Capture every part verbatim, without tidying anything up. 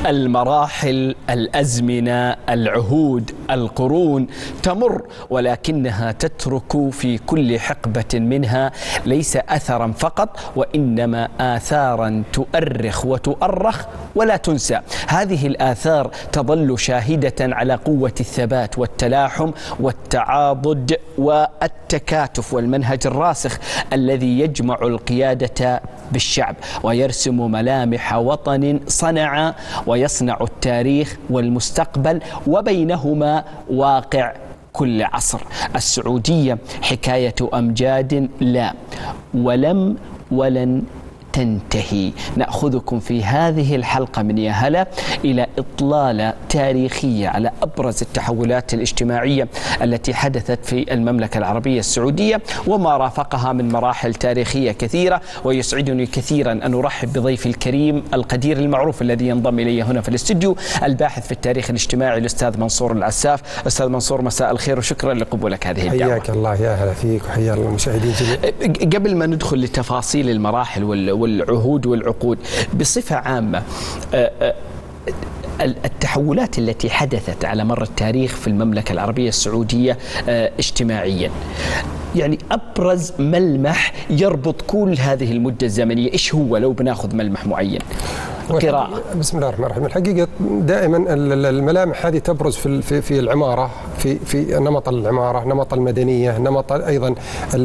المراحل، الأزمنة، العهود، القرون تمر، ولكنها تترك في كل حقبة منها ليس أثرا فقط، وإنما آثارا تؤرخ وتؤرخ ولا تنسى. هذه الآثار تظل شاهدة على قوة الثبات والتلاحم والتعاضد والتكاتف والمنهج الراسخ الذي يجمع القيادة بالشعب ويرسم ملامح وطن صنع ويصنع التاريخ والمستقبل، وبينهما واقع كل عصر. السعودية حكاية أمجاد لا، ولم ولن تنتهي. نأخذكم في هذه الحلقة من يا هلا إلى إطلالة تاريخية على أبرز التحولات الاجتماعية التي حدثت في المملكة العربية السعودية وما رافقها من مراحل تاريخية كثيرة. ويسعدني كثيرا أن أرحب بضيفي الكريم القدير المعروف الذي ينضم إلي هنا في الاستديو، الباحث في التاريخ الاجتماعي الأستاذ منصور العساف. أستاذ منصور، مساء الخير وشكرا لقبولك هذه الدعوة. حياك الله، يا هلا فيك وحيا المشاهدين جميعا. قبل ما ندخل لتفاصيل المراحل وال والعهود والعقود بصفة عامة، التحولات التي حدثت على مر التاريخ في المملكة العربية السعودية اجتماعيا، يعني أبرز ملمح يربط كل هذه المدة الزمنية إيش هو لو بناخذ ملمح معين؟ قراءة. بسم الله الرحمن الرحيم. الحقيقة دائما الملامح هذه تبرز في في في العمارة، في في نمط العمارة، نمط المدنية، نمط أيضا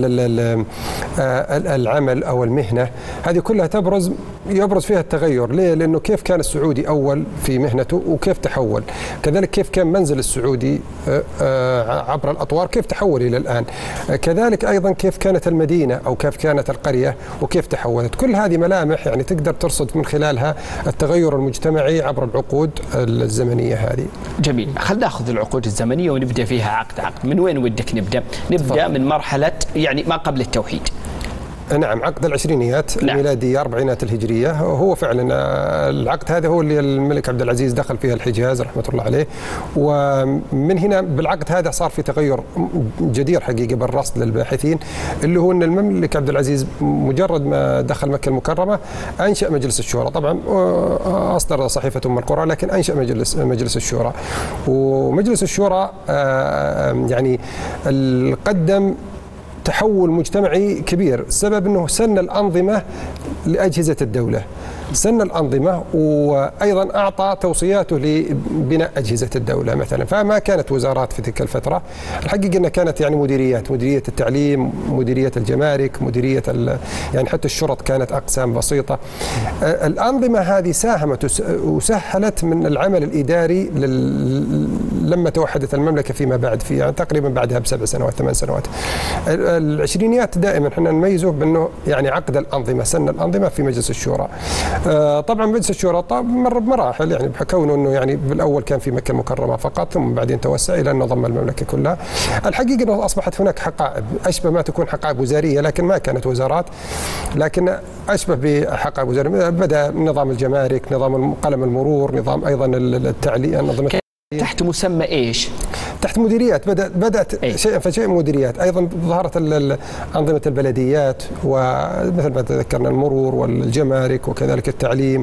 العمل أو المهنة. هذه كلها تبرز يبرز فيها التغير. ليه؟ لأنه كيف كان السعودي أول في مهنته وكيف تحول، كذلك كيف كان منزل السعودي عبر الأطوار كيف تحول إلى الآن، كذلك أيضا كيف كانت المدينة أو كيف كانت القرية وكيف تحولت. كل هذه ملامح يعني تقدر ترصد من خلالها التغير المجتمعي عبر العقود الزمنية هذه. جميل، خلينا ناخذ العقود الزمنية ونبدأ فيها عقد عقد. من وين ودك نبدأ؟ نبدأ فضل. من مرحلة يعني ما قبل التوحيد. نعم، عقد العشرينيات نعم. الميلادية أربعينات الهجرية. هو فعلا العقد هذا هو اللي الملك عبد العزيز دخل فيها الحجاز رحمة الله عليه، ومن هنا بالعقد هذا صار في تغير جدير حقيقة بالرصد للباحثين، اللي هو أن الملك عبد العزيز مجرد ما دخل مكة المكرمة أنشأ مجلس الشورى. طبعا أصدر صحيفة أم القرى، لكن أنشأ مجلس مجلس الشورى. ومجلس الشورى يعني قدم تحول مجتمعي كبير. السبب أنه سن الأنظمة لأجهزة الدولة، سن الأنظمة، وأيضا أعطى توصياته لبناء أجهزة الدولة مثلا. فما كانت وزارات في تلك الفترة، الحقيقة أنها كانت يعني مديريات، مديرية التعليم، مديرية الجمارك، مديرية يعني حتى الشرط كانت أقسام بسيطة. الأنظمة هذه ساهمت وسهلت من العمل الإداري لما توحدت المملكة فيما بعد، في يعني تقريبا بعدها بسبع سنوات ثمان سنوات. العشرينيات دائما احنا نميزه بأنه يعني عقد الأنظمة، سن الأنظمة في مجلس الشورى. طبعا مجلس الشورى مر بمراحل، يعني بكونه انه يعني بالاول كان في مكه المكرمه فقط، ثم بعدين توسع الى انه ضم المملكه كلها. الحقيقه انه اصبحت هناك حقائب اشبه ما تكون حقائب وزاريه، لكن ما كانت وزارات، لكن اشبه بحقائب وزاريه. بدا نظام الجمارك، نظام قلم المرور، نظام ايضا التعليم، انظمه تحت مسمى ايش؟ تحت مديريات. بدأت بدأت أي. شيئا فشيئا مديريات. أيضا ظهرت أنظمة البلديات، ومثل ما تذكرنا المرور والجمارك وكذلك التعليم.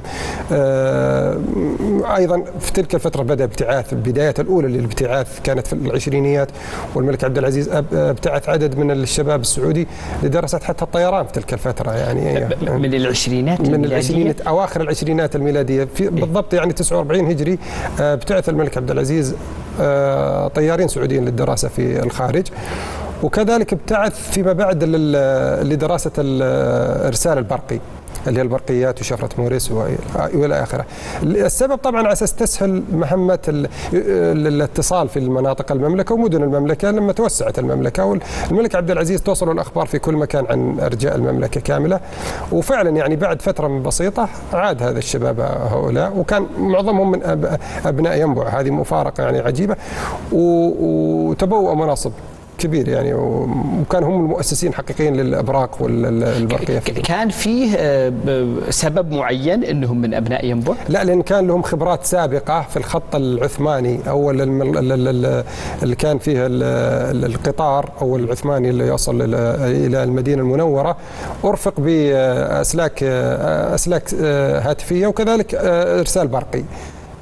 أيضا في تلك الفترة بدأ ابتعاث، البدايات الأولى للابتعاث كانت في العشرينيات، والملك عبد العزيز ابتعث عدد من الشباب السعودي لدراسة حتى الطيران في تلك الفترة. يعني من العشرينات من العشرينات أواخر العشرينات الميلادية في بالضبط يعني تسعة وأربعين هجري ابتعث الملك عبد العزيز طيارين سعوديين للدراسة في الخارج، وكذلك ابتعث فيما بعد لدراسة الإرسال البرقي اللي هي البرقيات وشفرة موريس والى اخره. السبب طبعا على اساس تسهل مهمه الاتصال في المناطق المملكه ومدن المملكه لما توسعت المملكه، والملك عبد العزيز توصل الاخبار في كل مكان عن ارجاء المملكه كامله. وفعلا يعني بعد فتره بسيطه عاد هذا الشباب هؤلاء، وكان معظمهم من ابناء ينبع، هذه مفارقه يعني عجيبه، وتبوأ مناصب كبير يعني، وكان هم المؤسسين حقيقيين للابراق والبرقيه. كان فيه سبب معين انهم من ابناء ينبع؟ لا، لان كان لهم خبرات سابقه في الخط العثماني، اول اللي كان فيه القطار او العثماني اللي يوصل الى المدينه المنوره، ارفق باسلاك اسلاك هاتفيه وكذلك ارسال برقي.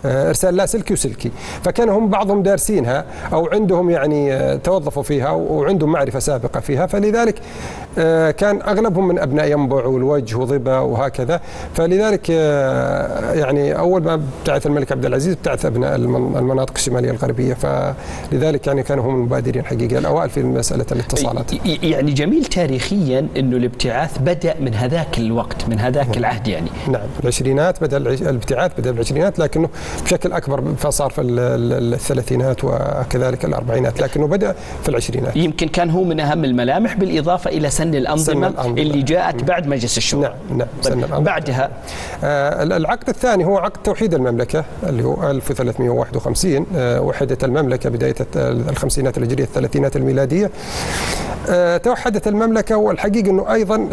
ارسال لاسلكي وسلكي، فكانوا هم بعضهم دارسينها او عندهم يعني توظفوا فيها وعندهم معرفه سابقه فيها، فلذلك كان اغلبهم من ابناء ينبع والوجه وضبا وهكذا، فلذلك يعني اول ما ابتعث الملك عبد العزيز ابتعث ابناء المناطق الشماليه الغربيه، فلذلك يعني كانوا هم المبادرين حقيقه الاوائل في مساله الاتصالات. يعني جميل تاريخيا انه الابتعاث بدا من هذاك الوقت، من هذاك العهد يعني. نعم، العشرينات بدا الابتعاث بدا بالعشرينات، لكنه بشكل اكبر فصار في الثلاثينات وكذلك الاربعينات، لكنه بدا في العشرينات. يمكن كان هو من اهم الملامح بالاضافه الى سن الانظمه, سن الأنظمة اللي جاءت بعد مجلس الشورى. نعم نعم. طيب سن الأنظمة. بعدها آه العقد الثاني هو عقد توحيد المملكه اللي هو ألف وثلاثمئة وواحد وخمسين، آه وحدت المملكه بدايه الخمسينات الهجريه الثلاثينات الميلاديه. آه توحدت المملكه، والحقيقه انه ايضا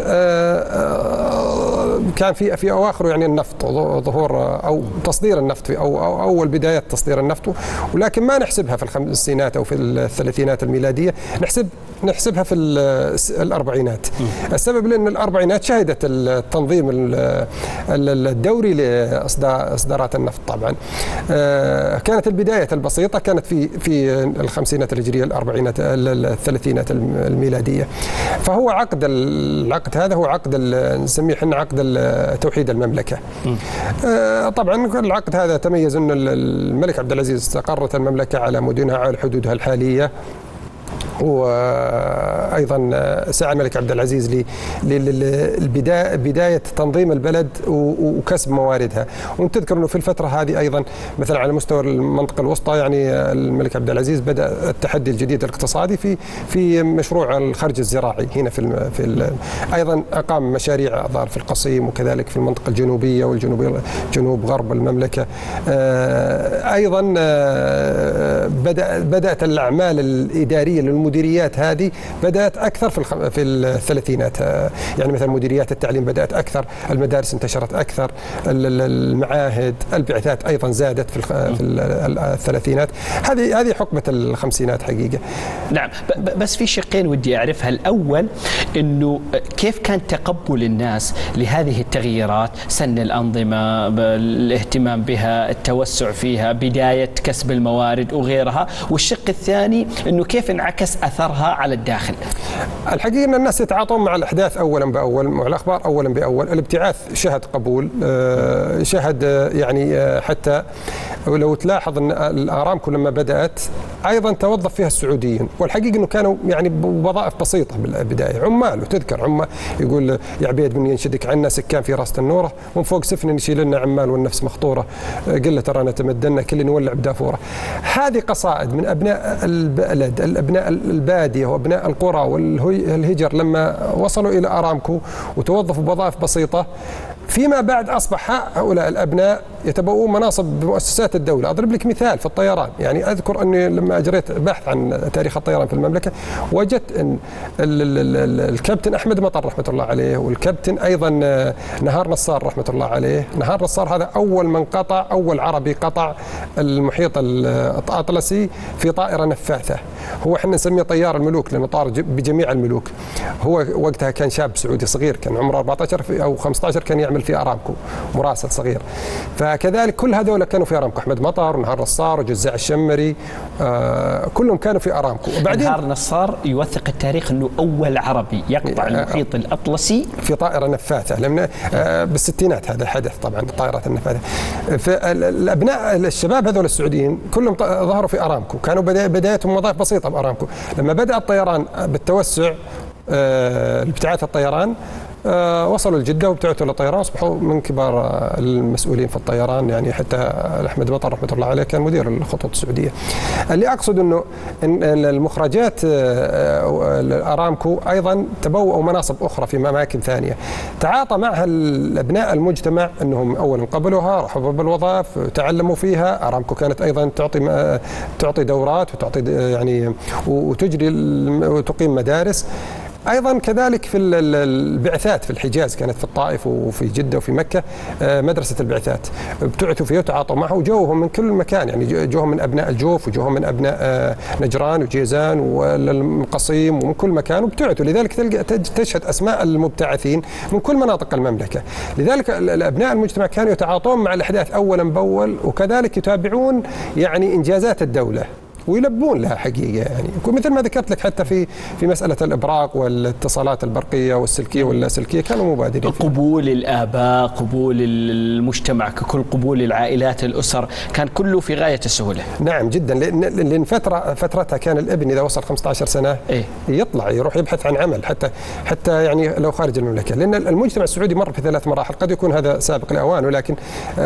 آه كان في في اواخره يعني النفط، ظهور او تصدير النفط في أو, أو اول بدايات تصدير النفط، ولكن ما نحسبها في الخمسينات او في الثلاثينات الميلاديه، نحسب نحسبها في الاربعينات. السبب لان الاربعينات شهدت التنظيم الدوري لاصدارات النفط طبعا. كانت البدايه البسيطه كانت في في الخمسينات الهجريه الاربعينات الثلاثينات الميلاديه. فهو عقد العقد هذا هو عقد نسميه احنا عقد توحيد المملكه. طبعا العقد هذا تميز ان الملك عبد العزيز استقرت المملكه على مدنها على حدودها الحاليه، وايضا سعى الملك عبد العزيز للبدايه بدايه تنظيم البلد وكسب مواردها. وتذكر انه في الفتره هذه ايضا مثلا على مستوى المنطقه الوسطى يعني الملك عبد العزيز بدا التحدي الجديد الاقتصادي في في مشروع الخرج الزراعي هنا في في ايضا اقام مشاريع ظهر في القصيم وكذلك في المنطقه الجنوبيه والجنوب جنوب غرب المملكه. ايضا بدا بدات الاعمال الاداريه المديريات هذه بدأت أكثر في في الثلاثينات، يعني مثلا مديريات التعليم بدأت أكثر، المدارس انتشرت أكثر، المعاهد، البعثات أيضا زادت في في الثلاثينات. هذه هذه حقبة الخمسينات حقيقة. نعم، بس في شقين ودي أعرفها. الأول إنه كيف كان تقبل الناس لهذه التغييرات، سن الأنظمة، الاهتمام بها، التوسع فيها، بداية كسب الموارد وغيرها، والشق الثاني إنه كيف انعكس أثرها على الداخل. الحقيقة أن الناس يتعاطون مع الأحداث أولا بأول، مع الأخبار أولا بأول. الابتعاث شهد قبول، شهد يعني حتى ولو تلاحظ أن الآرامكو لما بدأت أيضا توظف فيها السعوديين، والحقيقة أنه كانوا يعني بوظائف بسيطة بالبداية، عمال. وتذكر عمال يقول يا عبيد من ينشدك عنا سكان في راس النورة، ومن فوق سفن نشيل لنا عمال والنفس مخطورة، قلة ترانا تمدنا كل نولع بدافورة. هذه قصائد من أبناء البلد، الأبناء البادية وأبناء القرى والهجر لما وصلوا إلى آرامكو وتوظفوا بوظائف بسيطة. فيما بعد أصبح هؤلاء الأبناء يتبوؤون مناصب بمؤسسات الدولة. أضرب لك مثال في الطيران، يعني أذكر أني لما أجريت بحث عن تاريخ الطيران في المملكة وجدت أن الكابتن أحمد مطر رحمة الله عليه، والكابتن أيضا نهار نصار رحمة الله عليه. نهار نصار هذا أول من قطع، أول عربي قطع المحيط الأطلسي في طائرة نفاثة. هو احنا نسميه طيار الملوك لأنه طار بجميع الملوك. هو وقتها كان شاب سعودي صغير، كان عمره أربعة عشر أو خمسة عشر، كان يعمل في أرامكو مراسل صغير. فكذلك كل هذول كانوا في أرامكو، أحمد مطر ونهار نصار وجزاع الشمري، آه كلهم كانوا في أرامكو. وبعدين نهار نصار يوثق التاريخ أنه أول عربي يقطع المحيط الأطلسي في طائرة نفاثة، لأن آه بالستينات هذا حدث طبعا طائرة النفاثة. فالأبناء الشباب هذول السعوديين كلهم ظهروا في أرامكو، كانوا بدايتهم وظائف بسيطة بأرامكو. لما بدأ الطيران بالتوسع، آه ابتعاث الطيران، أه وصلوا لجدة وابتعثوا للطيران، أصبحوا من كبار المسؤولين في الطيران. يعني حتى أحمد مطر رحمة الله عليه كان مدير الخطوط السعودية. اللي أقصد أنه إن المخرجات الأرامكو أيضا تبوأوا مناصب أخرى في أماكن ثانية، تعاطى معها الأبناء المجتمع أنهم أولا قبلوها، رحبوا بالوظائف، تعلموا فيها. أرامكو كانت أيضا تعطي تعطي دورات وتعطي يعني وتجري وتقيم مدارس. أيضا كذلك في البعثات في الحجاز، كانت في الطائف وفي جدة وفي مكة مدرسة البعثات، ابتعثوا فيها وتعاطوا معه وجوهم من كل مكان، يعني جوهم من أبناء الجوف وجوهم من أبناء نجران وجيزان والقصيم ومن كل مكان وابتعثوا. لذلك تشهد أسماء المبتعثين من كل مناطق المملكة. لذلك أبناء المجتمع كانوا يتعاطون مع الأحداث أولا بأول، وكذلك يتابعون يعني إنجازات الدولة ويلبون لها حقيقة. يعني مثل ما ذكرت لك حتى في في مسألة الإبراق والاتصالات البرقية والسلكية واللاسلكية كانوا مبادرين. قبول الآباء، قبول المجتمع ككل، قبول العائلات، الأسر، كان كله في غاية السهولة. نعم جدا، لأن لأن فترة فترتها كان الابن إذا وصل خمسة عشر سنة إيه؟ يطلع يروح يبحث عن عمل، حتى حتى يعني لو خارج المملكة، لأن المجتمع السعودي مر في ثلاث مراحل، قد يكون هذا سابق الأوان ولكن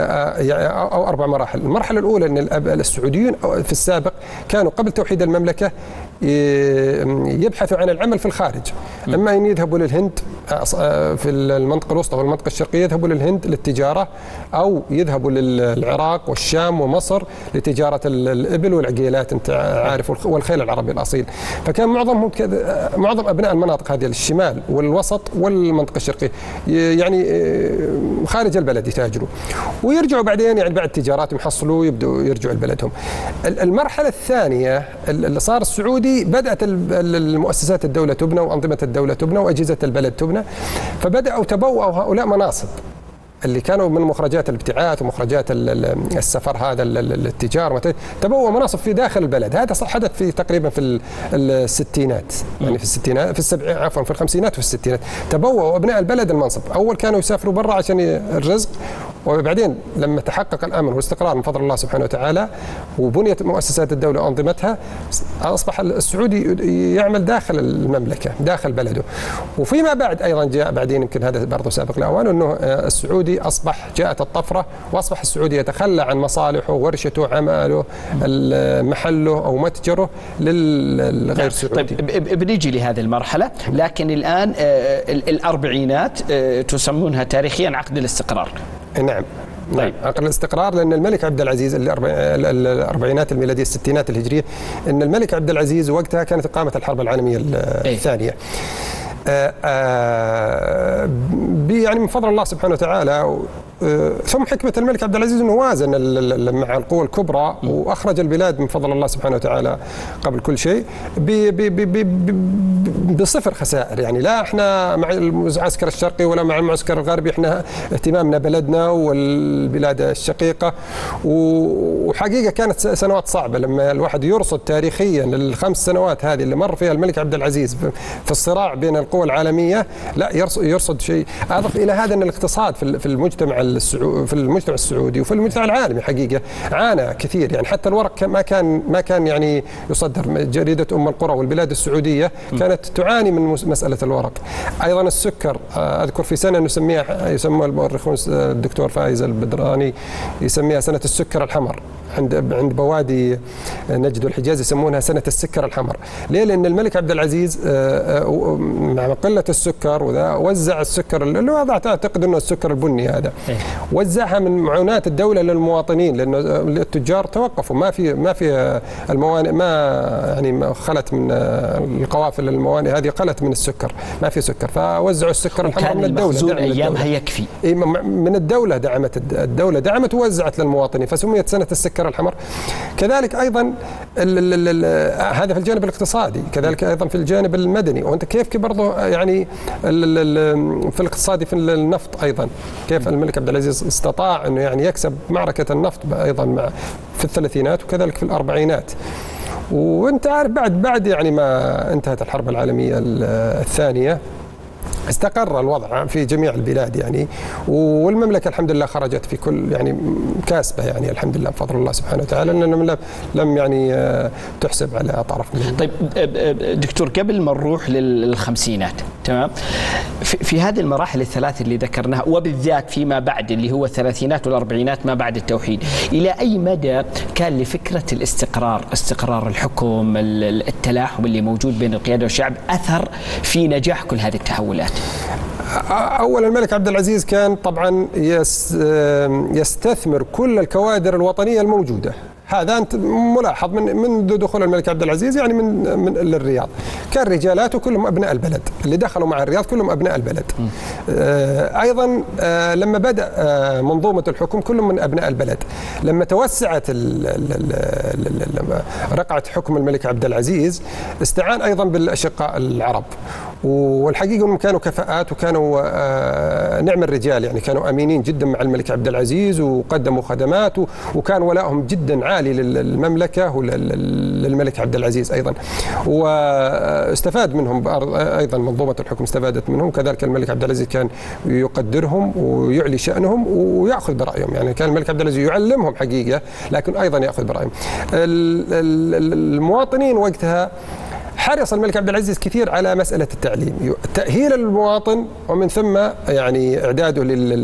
أو أربع مراحل. المرحلة الأولى أن السعوديين في السابق كانوا قبل توحيد المملكة يبحثوا عن العمل في الخارج، اما ان يذهبوا للهند في المنطقه الوسطى والمنطقه الشرقيه، يذهبوا للهند للتجاره، او يذهبوا للعراق والشام ومصر لتجاره الابل والعقيلات، انت عارف، والخيل العربي الاصيل. فكان معظمهم كذا، معظم ابناء المناطق هذه الشمال والوسط والمنطقه الشرقيه يعني خارج البلد يتاجروا ويرجعوا بعدين، يعني بعد تجارات يحصلوا يبدوا يرجعوا لبلدهم. المرحله الثانيه اللي صار السعودي، بدأت المؤسسات الدولة تبنى وأنظمة الدولة تبنى وأجهزة البلد تبنى، فبدأوا تبوأوا هؤلاء مناصب اللي كانوا من مخرجات الابتعاث ومخرجات السفر هذا التجار، تبوأوا مناصب في داخل البلد. هذا حدث في تقريبا في الستينات، يعني في الستينات في السبع عفوا في الخمسينات وفي الستينات تبوأوا أبناء البلد المنصب. أول كانوا يسافروا برا عشان الرزق، وبعدين لما تحقق الأمن والاستقرار من فضل الله سبحانه وتعالى وبنيت مؤسسات الدولة وأنظمتها، أصبح السعودي يعمل داخل المملكة داخل بلده. وفيما بعد أيضا جاء بعدين، يمكن هذا برضه سابق الأوان، أنه السعودي أصبح جاءت الطفرة وأصبح السعودي يتخلى عن مصالحه ورشته عمله محله أو متجره للغير سعودي. طيب بنيجي لهذه المرحلة، لكن الآن الأربعينات تسمونها تاريخيا عقد الاستقرار. نعم. طيب. عقد الاستقرار، لأن الملك عبد العزيز الأربعينات الميلادية الستينات الهجرية، أن الملك عبد العزيز وقتها كانت قامت الحرب العالمية الثانية. آآ آآ يعني من فضل الله سبحانه وتعالى ثم حكمة الملك عبد العزيز أنه وازن مع القوى الكبرى وأخرج البلاد من فضل الله سبحانه وتعالى قبل كل شيء بصفر خسائر. يعني لا احنا مع المعسكر الشرقي ولا مع المعسكر الغربي، احنا اهتمامنا بلدنا والبلاد الشقيقة. وحقيقة كانت سنوات صعبة لما الواحد يرصد تاريخيا للخمس سنوات هذه اللي مر فيها الملك عبد العزيز في الصراع بين القوى العالمية، لا يرصد شيء. أضف إلى هذا أن الاقتصاد في المجتمع في المجتمع السعودي وفي المجتمع العالمي حقيقة عانى كثير. يعني حتى الورق ما كان ما كان يعني يصدر. جريدة أم القرى والبلاد السعودية كانت تعاني من مسألة الورق. أيضا السكر، أذكر في سنة نسميها، يسمى المؤرخون الدكتور فايز البدراني يسميها سنة السكر الحمر، عند عند بوادي نجد والحجاز يسمونها سنة السكر الحمر. ليه؟ لأن الملك عبد العزيز مع قلة السكر وذا وزع السكر اللي هو أعتقد أنه السكر البني هذا، وزعها من معونات الدولة للمواطنين، لأنه التجار توقفوا، ما في ما في الموانئ، ما يعني خلت من القوافل الموانئ هذه خلت من السكر، ما في سكر، فوزعوا السكر الحمر من الدولة. كان أيامها يكفي من الدولة، دعمت الدولة دعمت ووزعت للمواطنين، فسميت سنة السكر الحمر. كذلك أيضا هذا في الجانب الاقتصادي، كذلك أيضا في الجانب المدني. وأنت كيف برضه يعني في الاقتصادي في النفط أيضا، كيف الملك عبد العزيز استطاع أنه يعني يكسب معركة النفط أيضا مع في الثلاثينات وكذلك في الأربعينات. وأنت عارف بعد بعد يعني ما انتهت الحرب العالمية الثانية استقر الوضع في جميع البلاد يعني، والمملكة الحمد لله خرجت في كل يعني كاسبة يعني الحمد لله بفضل الله سبحانه وتعالى، أننا لم يعني تحسب على طرف منهم. طيب دكتور، قبل ما نروح للخمسينات، تمام، في, في هذه المراحل الثلاث اللي ذكرناها، وبالذات فيما بعد اللي هو الثلاثينات والأربعينات ما بعد التوحيد، إلى أي مدى كان لفكرة الاستقرار، استقرار الحكم، التلاحم اللي موجود بين القيادة والشعب أثر في نجاح كل هذه التحولات؟ أولا الملك عبد العزيز كان طبعا يستثمر كل الكوادر الوطنية الموجودة هذا أنت ملاحظ من منذ دخول الملك عبد العزيز يعني من من للرياض كان رجالاته كلهم أبناء البلد، اللي دخلوا مع الرياض كلهم أبناء البلد. آه أيضا آه لما بدأ آه منظومة الحكم كلهم من أبناء البلد. لما توسعت رقعة حكم الملك عبد العزيز استعان أيضا بالأشقاء العرب، والحقيقة أنهم كانوا كفاءات وكانوا آه نعم الرجال، يعني كانوا أمينين جدا مع الملك عبد العزيز وقدموا خدمات، وكان ولائهم جدا عالي للمملكة وللملك عبد العزيز أيضا، واستفاد منهم أيضا منظومة الحكم استفادت منهم. كذلك الملك عبد العزيز كان يقدرهم ويعلي شأنهم ويأخذ برأيهم، يعني كان الملك عبد العزيز يعلمهم حقيقة لكن أيضا يأخذ برأيهم. المواطنين وقتها حرص الملك عبد العزيز كثير على مسألة التعليم، تأهيل المواطن ومن ثم يعني إعداده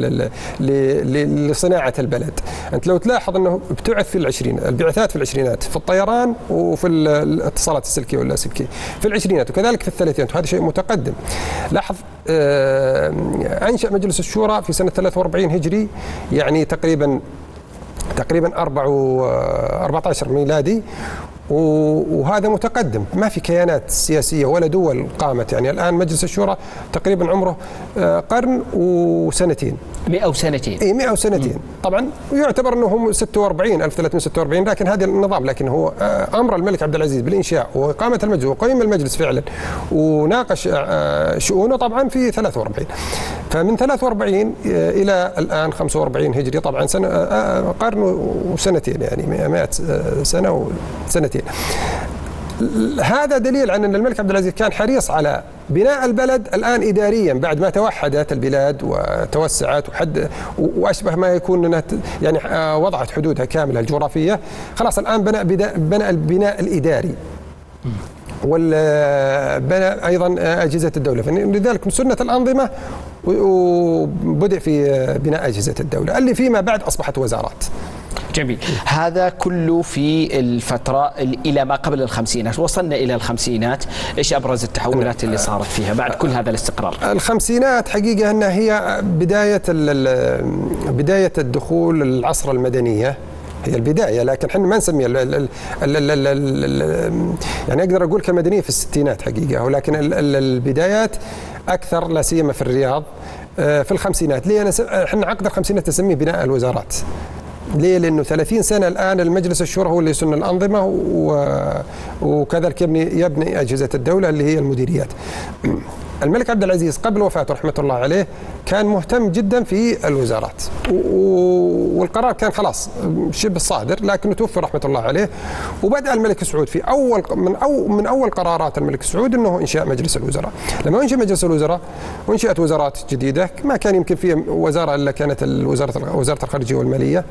لصناعة البلد. أنت لو تلاحظ أنه ابتعث في العشرين البعثات في العشرينات في الطيران وفي الاتصالات السلكية واللاسلكية في العشرينات وكذلك في الثلاثينات، وهذا شيء متقدم. لاحظ أنشأ مجلس الشورى في سنة ثلاثة وأربعين هجري، يعني تقريبا تقريبا أربعة عشر ميلادي، وهذا متقدم. ما في كيانات سياسية ولا دول قامت، يعني الآن مجلس الشورى تقريبا عمره قرن وسنتين مئة وسنتين اي مئة وسنتين. طبعا يعتبر انه هم ستة وأربعين ألف وثلاثمئة وستة وأربعين، لكن هذا النظام، لكن هو امر الملك عبد العزيز بالانشاء واقامه المجلس وقيم المجلس فعلا وناقش شؤونه طبعا في ثلاثة وأربعين. فمن ثلاثة وأربعين الى الان خمسة وأربعين هجري، طبعا سنه قرن وسنتين، يعني مئة سنه وسنتين. هذا دليل على أن الملك عبد العزيز كان حريص على بناء البلد الآن إداريا بعد ما توحدت البلاد وتوسعت وحد وأشبه ما يكون أنها يعني وضعت حدودها كاملة الجغرافية. خلاص الآن بنى بنى البناء الإداري وبنى أيضا أجهزة الدولة، لذلك سنة الأنظمة وبدأ في بناء أجهزة الدولة اللي فيما بعد أصبحت وزارات. جميل. هذا كله في الفترة إلى ما قبل الخمسينات. وصلنا إلى الخمسينات، إيش أبرز التحولات اللي صارت فيها بعد كل هذا الاستقرار؟ الخمسينات حقيقة أنها هي بداية بداية الدخول العصر المدنية، هي البداية، لكن احنا ما نسميها ال ال ال ال ال يعني أقدر أقول كمدنية في الستينات حقيقة، ولكن البدايات أكثر لا سيما في الرياض في الخمسينات. ليه احنا عقد الخمسينات نسميه بناء الوزارات؟ ليه؟ لأنه ثلاثين سنة الآن المجلس الشورى هو اللي يسن الأنظمة وكذلك يبني يبني أجهزة الدولة اللي هي المديريات. الملك عبد العزيز قبل وفاته رحمة الله عليه كان مهتم جدا في الوزارات، والقرار كان خلاص شبه صادر، لكنه توفي رحمة الله عليه. وبدأ الملك سعود في أول من أو من أول قرارات الملك سعود أنه إنشاء مجلس الوزراء. لما أنشأ مجلس الوزراء وانشأت وزارات جديدة، ما كان يمكن فيها وزارة إلا كانت الوزارة وزارة الخارجية والمالية،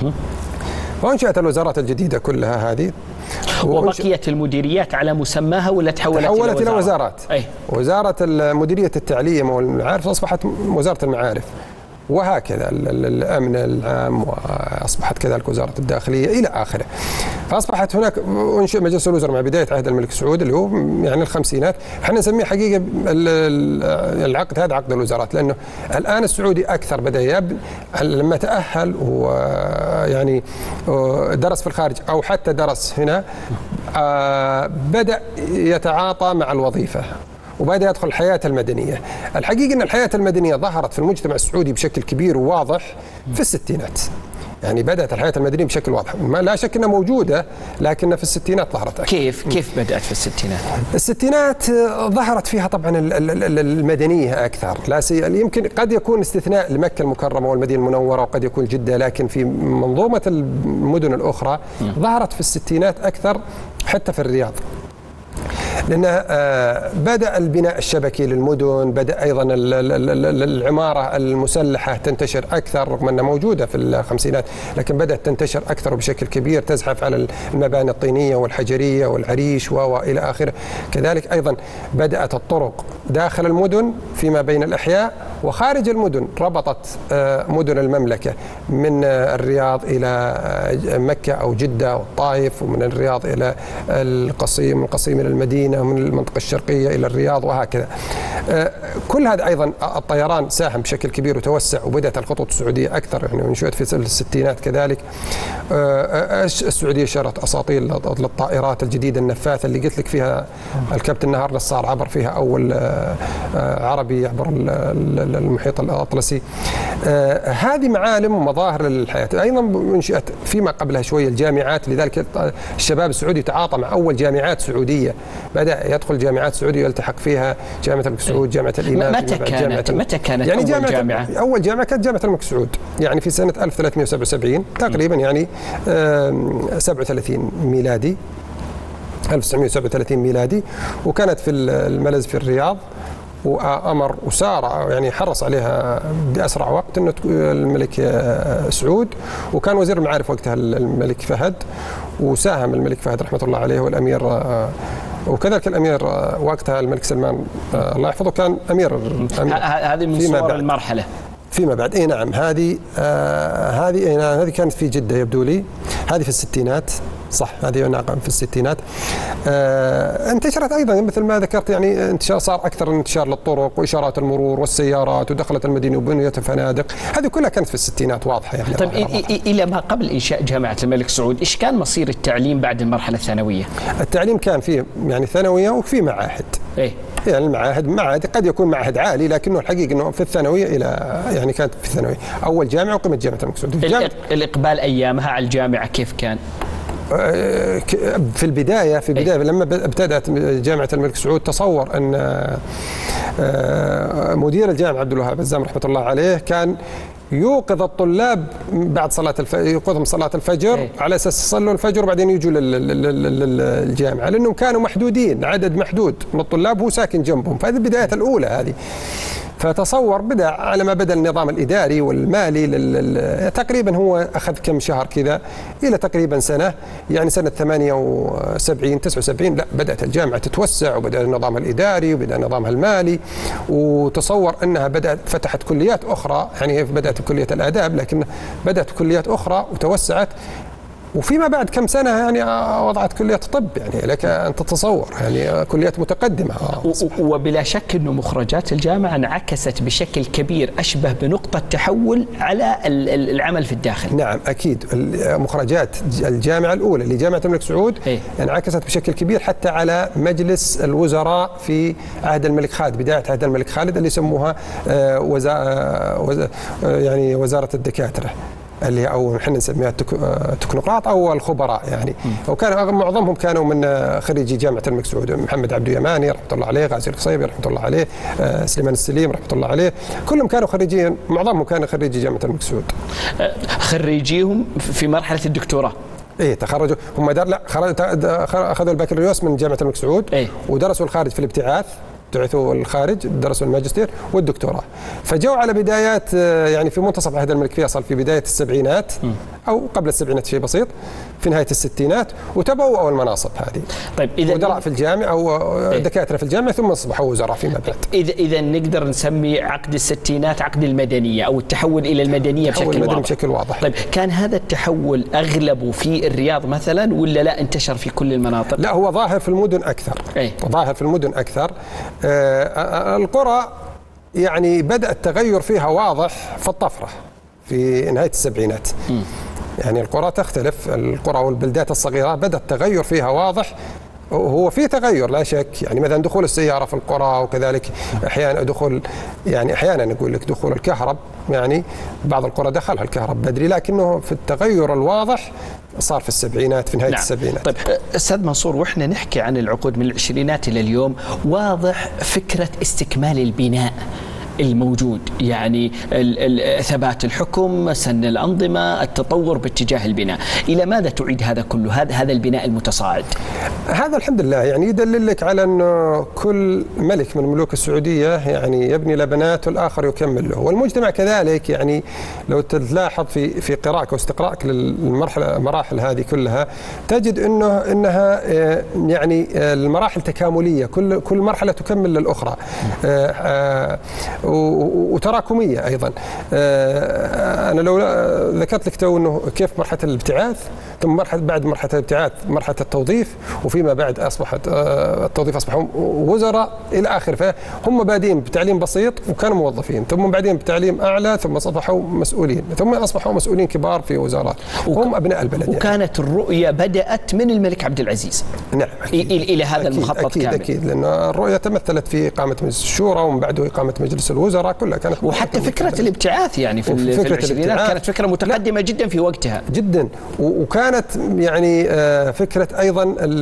وانشأت الوزارات الجديدة كلها هذه. وبقيت المديريات على مسماها ولا تحولت, تحولت إلى وزارات؟ أي. وزارة مديرية التعليم والمعارف أصبحت وزارة المعارف، وهكذا الأمن العام، وأصبحت كذلك وزارة الداخلية إلى آخره. فأصبحت هناك أنشئ مجلس الوزراء مع بداية عهد الملك سعود اللي هو يعني الخمسينات. احنا نسميه حقيقة العقد هذا عقد الوزارات، لأنه الآن السعودي أكثر بدأ يبني لما تأهل ويعني درس في الخارج أو حتى درس هنا، بدأ يتعاطى مع الوظيفة وبدأ يدخل الحياة المدنية. الحقيقة أن الحياة المدنية ظهرت في المجتمع السعودي بشكل كبير وواضح في الستينات، يعني بدأت الحياة المدنية بشكل واضح، ما لا شك أنها موجودة، لكن في الستينات ظهرت أكثر. كيف كيف بدأت في الستينات؟ الستينات ظهرت فيها طبعا المدنية أكثر، لا سي يمكن قد يكون استثناء لمكة المكرمة والمدينة المنورة وقد يكون جدة، لكن في منظومة المدن الأخرى ظهرت في الستينات أكثر، حتى في الرياض، لأن بدأ البناء الشبكي للمدن، بدأ أيضا العمارة المسلحة تنتشر أكثر، رغم أنها موجودة في الخمسينات لكن بدأت تنتشر أكثر وبشكل كبير، تزحف على المباني الطينية والحجرية والعريش وإلى آخره. كذلك أيضا بدأت الطرق داخل المدن فيما بين الأحياء وخارج المدن ربطت مدن المملكة من الرياض إلى مكة أو جدة أو الطائف، ومن الرياض إلى القصيم، من القصيم إلى المدينة، ومن المنطقة الشرقية إلى الرياض وهكذا. كل هذا أيضا الطيران ساهم بشكل كبير وتوسع، وبدأت الخطوط السعودية أكثر يعني ونشأت في الستينات كذلك. السعودية شرت أساطيل للطائرات الجديدة النفاثة اللي قلت لك فيها الكابتن نهار نصار عبر فيها أول عربي يعبر المحيط الأطلسي. هذه معالم ومظاهر للحياة. أيضا انشئت فيما قبلها شوية الجامعات، لذلك الشباب السعودي تعاطى مع أول جامعات سعودية، بدأ يدخل جامعات سعودية يلتحق فيها جامعة الملك سعود، جامعة الإمام. متى كانت متى كانت يعني أول جامعة, جامعة؟ أول جامعة كانت جامعة الملك سعود يعني في سنة ألف وثلاثمئة وسبعة وسبعين تقريبا، يعني سبعة وثلاثين ميلادي، ألف وتسعمئة وسبعة وثلاثين ميلادي، وكانت في الملز في الرياض. وأمر وسار يعني حرص عليها بأسرع وقت أنه الملك سعود، وكان وزير المعارف وقتها الملك فهد، وساهم الملك فهد رحمة الله عليه والأمير، وكذلك الأمير وقتها الملك سلمان الله يحفظه كان أمير. هذه من صور المرحلة فيما بعد. اي نعم، هذه آه هذه نعم هذه كانت في جدة يبدو لي، هذه في الستينات صح، هذه نعم في الستينات. آه انتشرت ايضا مثل ما ذكرت، يعني انتشار صار اكثر انتشار للطرق واشارات المرور والسيارات، ودخلت المدينه وبنيت فنادق، هذه كلها كانت في الستينات واضحه يعني. طيب الى ما قبل انشاء جامعه الملك سعود، ايش كان مصير التعليم بعد المرحله الثانويه؟ التعليم كان فيه يعني ثانويه وفي معاهد. ايه يعني المعاهد معهد قد يكون معهد عالي، لكنه الحقيقه انه في الثانويه الى يعني كانت في الثانويه اول جامعه وقيمت جامعه الملك سعود. الاقبال ايامها على الجامعه كيف كان؟ في البدايه في البدايه لما ابتدات جامعه الملك سعود تصور ان مدير الجامعه عبد الوهاب الزام رحمه الله عليه كان يوقظ الطلاب بعد صلاة الفجر، يوقظهم صلاة الفجر إيه؟ على أساس يصلوا الفجر وبعدين يجوا للجامعة، لأنهم كانوا محدودين، عدد محدود من الطلاب هو ساكن جنبهم، فهذه البدايات الأولى هذه. فتصور بدأ على ما بدأ النظام الإداري والمالي لل... تقريبا هو أخذ كم شهر كذا إلى تقريبا سنة، يعني سنة ثمانية وسبعين تسعة وسبعين لا بدأت الجامعة تتوسع، وبدأ النظام الإداري وبدأ النظام المالي، وتصور أنها بدأت فتحت كليات أخرى، يعني بدأت بكلية الآداب لكن بدأت بكليات أخرى وتوسعت، وفيما بعد كم سنة يعني وضعت كلية طب، يعني لك أن تتصور يعني كليات متقدمة. وبلا شك أنه مخرجات الجامعة انعكست بشكل كبير، أشبه بنقطة تحول على العمل في الداخل. نعم أكيد، مخرجات الجامعة الأولى لجامعة الملك سعود إيه؟ انعكست بشكل كبير حتى على مجلس الوزراء في عهد الملك خالد، بداية عهد الملك خالد اللي يسموها وزارة يعني وزارة الدكاترة، اللي او احنا نسميها التكنوقراط او الخبراء يعني. وكان معظمهم كانوا من خريجي جامعه الملك سعود، محمد عبد اليماني رحمه الله عليه، غازي القصيبي رحمه الله عليه، سليمان السليم رحمه الله عليه، كلهم كانوا خريجين، معظمهم كانوا خريجي جامعه الملك سعود. خريجيهم في مرحله الدكتوراه. ايه تخرجوا هم دار لا اخذوا البكالوريوس من جامعه الملك سعود إيه؟ ودرسوا الخارج في الابتعاث، بعثوا الخارج درسوا الماجستير والدكتوراه، فجوا على بدايات يعني في منتصف عهد الملك فيصل في بدايه السبعينات م. او قبل السبعينات شيء بسيط، في نهايه الستينات، وتبوأوا المناصب هذه. طيب اذا وزراء في الجامعه او إيه؟ دكاتره في الجامعه ثم اصبحوا وزراء فيما بعد. اذا اذا نقدر نسمي عقد الستينات عقد المدنيه او التحول الى المدنيه بشكل المدني واضح. بشكل واضح. طيب كان هذا التحول اغلبه في الرياض مثلا ولا لا انتشر في كل المناطق؟ لا هو ظاهر في المدن اكثر. إيه؟ ظاهر في المدن اكثر. آه القرى يعني بدأ التغير فيها واضح في الطفرة في نهاية السبعينات. م. يعني القرى تختلف، القرى والبلدات الصغيرة بدأ التغير فيها واضح، هو في تغير لا شك، يعني مثلا دخول السيارة في القرى، وكذلك أحيانا دخول يعني أحيانا نقول لك دخول الكهرب، يعني بعض القرى دخلها الكهرب بدري، لكنه في التغير الواضح صار في السبعينات في نهاية نعم. السبعينات. طيب أستاذ منصور، وإحنا نحكي عن العقود من العشرينات إلى اليوم، واضح فكرة استكمال البناء الموجود، يعني ثبات الحكم، سن الأنظمة، التطور باتجاه البناء، إلى ماذا تعيد هذا كله، هذا هذا البناء المتصاعد؟ هذا الحمد لله يعني يدلل لك على أنه كل ملك من ملوك السعودية يعني يبني لبنات والآخر يكمل له، والمجتمع كذلك. يعني لو تلاحظ في في قراءك واستقراءك للمرحلة المراحل هذه كلها، تجد أنه أنها يعني المراحل تكاملية، كل كل مرحلة تكمل للأخرى. وتراكمية أيضا. أنا لو ذكرت لك تو أنه كيف مرحلة الابتعاث، ثم مرحلة بعد مرحلة الابتعاث مرحلة التوظيف، وفيما بعد أصبحت التوظيف أصبحوا وزراء إلى آخره. فهم بادين بتعليم بسيط وكانوا موظفين، ثم بعدين بتعليم أعلى، ثم أصبحوا مسؤولين، ثم أصبحوا مسؤولين كبار في وزارات، وهم أبناء البلد. وكانت يعني. الرؤية بدأت من الملك عبد العزيز. نعم أكيد. إلى هذا أكيد المخطط أكيد كامل. أكيد، لأن الرؤية تمثلت في إقامة مجلس الشورى ومن بعده إقامة مجلس الوزراء، كلها كانت. وحتى فكرة الابتعاث يعني في, في العشرينات كانت فكرة متقدمة لا. جدا في وقتها جدا، وكانت يعني فكرة أيضا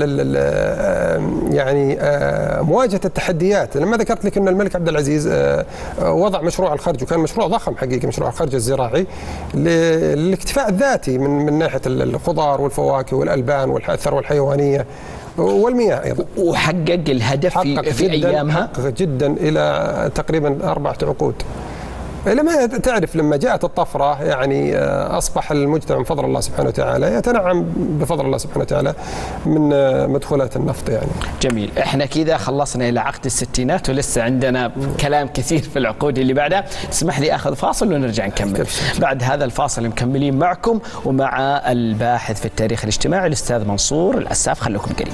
يعني مواجهة التحديات. لما ذكرت لك أن الملك عبد العزيز وضع مشروع الخرج، وكان مشروع ضخم حقيقي، مشروع الخرج الزراعي للاكتفاء الذاتي من من ناحية الخضار والفواكه والألبان والثروة الحيوانية والمياه أيضا، وحقق الهدف في, في أيامها. حقق جدا إلى تقريبا أربعة عقود. لما تعرف لما جاءت الطفرة يعني أصبح المجتمع من فضل الله سبحانه وتعالى يتنعم بفضل الله سبحانه وتعالى من مدخولات النفط يعني. جميل. احنا كذا خلصنا إلى عقد الستينات ولسه عندنا كلام كثير في العقود اللي بعدها. اسمح لي أخذ فاصل ونرجع نكمل. بعد هذا الفاصل مكملين معكم ومع الباحث في التاريخ الاجتماعي الأستاذ منصور العساف. خلوكم قريب.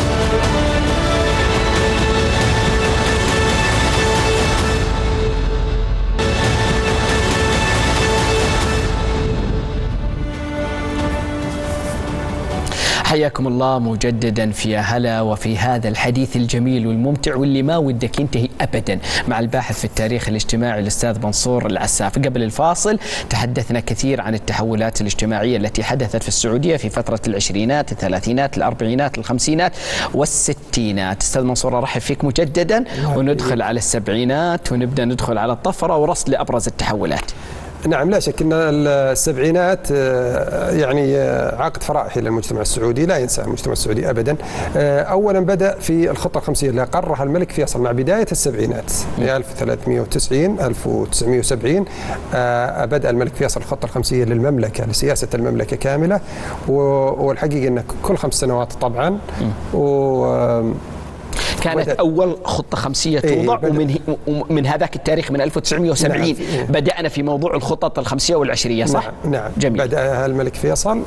حياكم الله مجددا في هلا وفي هذا الحديث الجميل والممتع واللي ما ودك ينتهي ابدا مع الباحث في التاريخ الاجتماعي الاستاذ منصور العساف. قبل الفاصل تحدثنا كثير عن التحولات الاجتماعيه التي حدثت في السعوديه في فتره العشرينات، الثلاثينات، الاربعينات، الخمسينات والستينات. استاذ منصور ارحب فيك مجددا وندخل على السبعينات ونبدا ندخل على الطفره ورصد لابرز التحولات. نعم لا شك أن السبعينات يعني عقد فرائحي للمجتمع السعودي، لا ينسى المجتمع السعودي أبدا. أولا بدأ في الخطة الخمسية اللي قررها الملك فيصل مع بداية السبعينات في ألف وثلاثمئة وتسعين ألف وتسعمئة وسبعين. بدأ الملك فيصل الخطة الخمسية للمملكة لسياسة المملكة كاملة، والحقيقة أن كل خمس سنوات طبعا. و كانت أول خطة خمسية توضع، إيه ومن ومن هذاك التاريخ من ألف وتسعمئة وسبعين نعم إيه بدأنا في موضوع الخطط الخمسية والعشرية صح؟ نعم, نعم. جميل. بدأها الملك فيصل،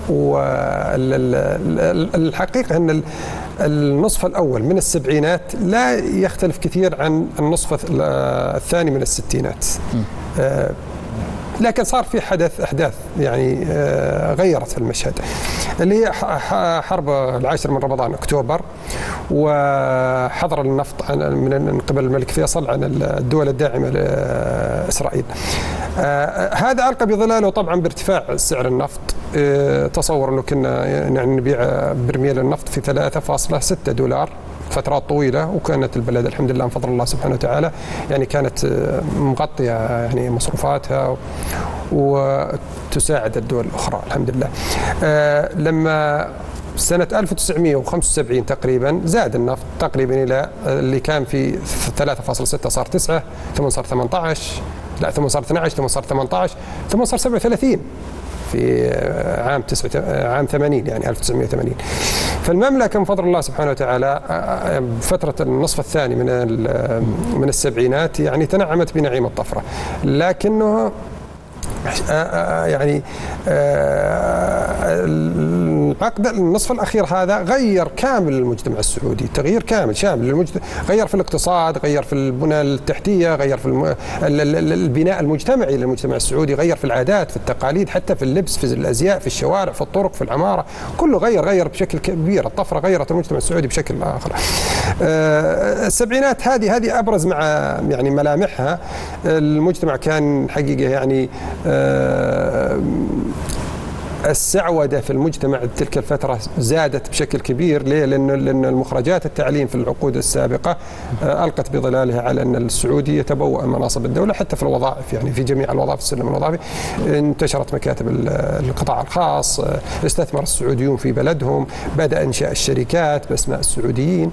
والحقيقة أن النصف الأول من السبعينات لا يختلف كثير عن النصف الثاني من الستينات. آه لكن صار في حدث أحداث يعني غيرت المشهد، اللي هي حرب العاشر من رمضان أكتوبر، وحظر النفط من قبل الملك فيصل عن الدول الداعمة لإسرائيل. هذا ألقى بظلاله طبعا بارتفاع سعر النفط. تصور أنه كنا يعني نبيع برميل النفط في ثلاثة فاصلة ستة دولار فترات طويلة، وكانت البلد الحمد لله من فضل الله سبحانه وتعالى يعني كانت مغطية يعني مصروفاتها وتساعد الدول الأخرى الحمد لله. آه لما سنة ألف وتسعمئة وخمسة وسبعين تقريبا زاد النفط تقريبا إلى اللي كان في ثلاثة فاصلة ستة صار تسعة، ثم صار ثمانية عشر، لا ثم صار اثني عشر، ثم صار ثمانية عشر، ثم صار سبعة وثلاثين في عام تسعة عام ثمانين يعني ألف وتسعمئة وثمانين. فالمملكة من فضل الله سبحانه وتعالى فترة النصف الثاني من من السبعينات يعني تنعمت بنعيم الطفرة، لكنه يعني العقد النصف الأخير هذا غير كامل المجتمع السعودي، تغيير كامل شامل للمجتمع، غير في الاقتصاد، غير في البنى التحتية، غير في الم... البناء المجتمعي للمجتمع السعودي، غير في العادات، في التقاليد، حتى في اللبس، في الأزياء، في الشوارع، في الطرق، في العمارة، كله غير غير بشكل كبير. الطفرة غيرت المجتمع السعودي بشكل آخر. السبعينات هذه هذه أبرز مع يعني ملامحها. المجتمع كان حقيقة يعني السعودة في المجتمع تلك الفترة زادت بشكل كبير. ليه؟ لأن لأن المخرجات التعليم في العقود السابقة ألقت بظلالها على أن السعودي يتبوأ مناصب الدولة حتى في الوظائف، يعني في جميع الوظائف السلم الوظائفي. انتشرت مكاتب القطاع الخاص، استثمر السعوديون في بلدهم، بدأ إنشاء الشركات بأسماء السعوديين.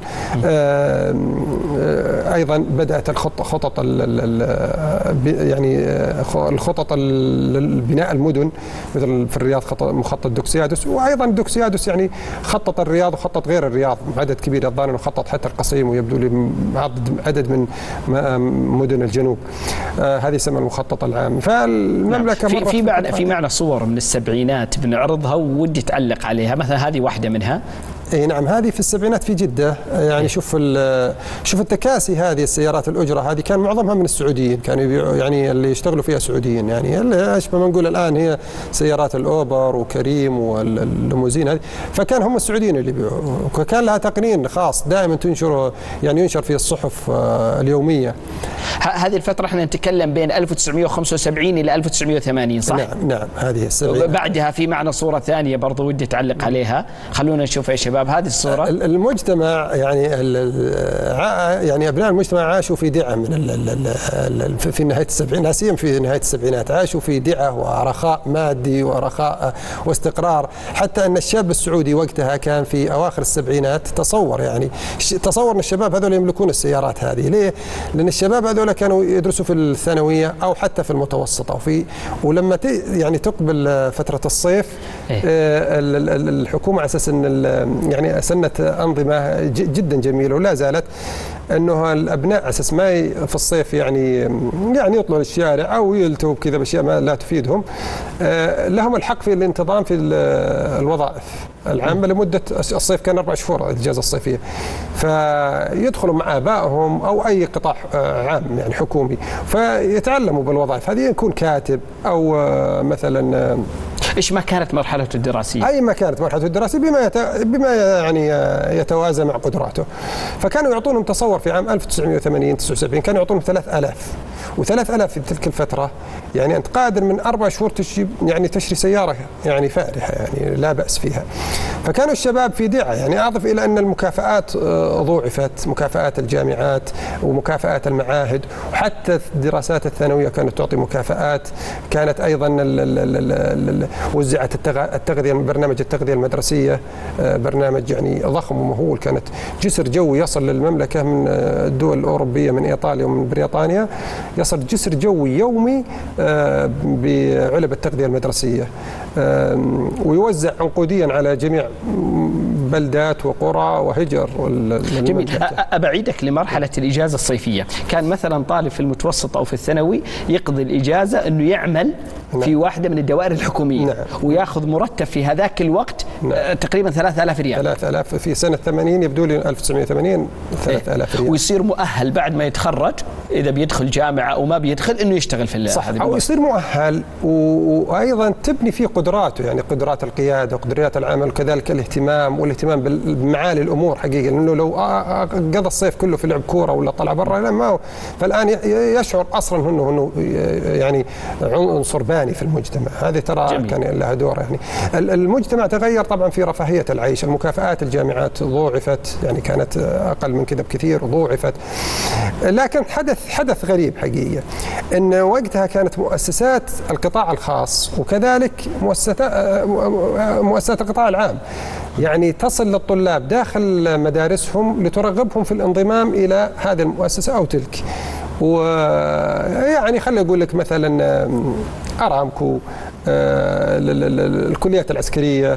أيضا بدأت الخطة خطط يعني الخطط البناء المدن، مثل في الرياض خطة مخطط مخطط دوكسيادوس. وايضا دوكسيادوس يعني خطط الرياض وخطط غير الرياض عدد كبير، الظاهر انه خطط حتى القصيم ويبدو لي عدد من مدن الجنوب. آه هذه يسمى المخطط العام. فالمملكه في في معنى في معنى صور من السبعينات بنعرضها ودي تعلق عليها، مثلا هذه واحده منها. اي نعم، هذه في السبعينات في جده. يعني شوف شوف التكاسي، هذه السيارات الاجره هذه كان معظمها من السعوديين، كانوا يبيعوا يعني اللي يشتغلوا فيها سعوديين، يعني اللي اشبه ما نقول الان هي سيارات الاوبر وكريم والليموزين هذه، فكان هم السعوديين اللي يبيعوا، وكان لها تقنين خاص دائما تنشر يعني ينشر في الصحف اليوميه. هذه الفتره احنا نتكلم بين ألف وتسعمئة وخمسة وسبعين الى ألف وتسعمئة وثمانين صح؟ نعم نعم هذه السبعينات. بعدها في معنى صوره ثانيه برضو ودي تعلق عليها، خلونا نشوف يا شباب هذه الصورة. المجتمع يعني يعني أبناء المجتمع عاشوا في دعة من في نهاية السبعينات، لا سيما في نهاية السبعينات عاشوا في دعة ورخاء مادي ورخاء واستقرار، حتى أن الشاب السعودي وقتها كان في أواخر السبعينات تصور يعني تصور أن الشباب هذول يملكون السيارات هذه. ليه؟ لأن الشباب هذول كانوا يدرسوا في الثانوية أو حتى في المتوسطة، وفي ولما يعني تقبل فترة الصيف الحكومة على أساس أن يعني سنت أنظمة جدا جميلة ولا زالت، أنه الأبناء على أساس ما في الصيف يعني يعني يطلعوا للشارع أو يلتوا بكذا بأشياء ما لا تفيدهم، لهم الحق في الانتظام في الوظائف العامة لمدة الصيف، كان أربع شهور الإجازة الصيفية، فيدخلوا مع آبائهم أو أي قطاع عام يعني حكومي فيتعلموا بالوظائف هذه، يكون كاتب أو مثلا. ايش ما كانت مرحلته الدراسيه؟ اي ما كانت مرحلته الدراسيه بما يت... بما يعني يتوازى مع قدراته. فكانوا يعطونهم تصور في عام ألف وتسعمئة وثمانين تسعة وسبعين كانوا يعطونهم ثلاثة آلاف، وثلاث آلاف في تلك الفتره يعني انت قادر من اربع شهور تشتري يعني تشتري سياره يعني فارحه يعني لا باس فيها. فكانوا الشباب في دعه، يعني اضف الى ان المكافآت ضوعفت، مكافآت الجامعات ومكافآت المعاهد، وحتى الدراسات الثانويه كانت تعطي مكافآت، كانت ايضا ال ال ال ال وزعت التغذية، برنامج التغذية المدرسية برنامج يعني ضخم ومهول، كانت جسر جوي يصل للمملكة من الدول الأوروبية من إيطاليا ومن بريطانيا، يصل جسر جوي يومي بعلب التغذية المدرسية، ويوزع عنقوديا على جميع بلدات وقرى وهجر. جميل. أبعيدك لمرحلة الإجازة الصيفية، كان مثلا طالب في المتوسط أو في الثانوي يقضي الإجازة أنه يعمل نعم. في واحدة من الدوائر الحكومية نعم. وياخذ مرتب في هذاك الوقت نعم. تقريبا ثلاثة آلاف ريال. ثلاثة آلاف في سنة ثمانين يبدو لي ألف وتسعمئة وثمانين ثلاثة آلاف ريال. ويصير مؤهل بعد ما يتخرج إذا بيدخل جامعة أو ما بيدخل إنه يشتغل في صح، أو يصير مؤهل وأيضا تبني فيه قدراته، يعني قدرات القيادة وقدرات العمل وكذلك الاهتمام والاهتمام بمعالي الأمور حقيقة، لأنه لو قضى الصيف كله في لعب كورة ولا طلع برا لا ما هو، فالآن يشعر أصلا إنه إنه يعني عنصر باني في المجتمع. هذه ترى جميل. كان لها دور. يعني المجتمع تغير طبعا في رفاهية العيش، المكافآت الجامعات ضوعفت، يعني كانت أقل من كذا بكثير وضوعفت. لكن حدث حدث غريب حقيقة، إن وقتها كانت مؤسسات القطاع الخاص وكذلك مؤسسات مؤسسات القطاع العام يعني تصل للطلاب داخل مدارسهم لترغبهم في الانضمام إلى هذه المؤسسة أو تلك. ويعني خلي أقول لك مثلا أرامكو، الكليات العسكرية،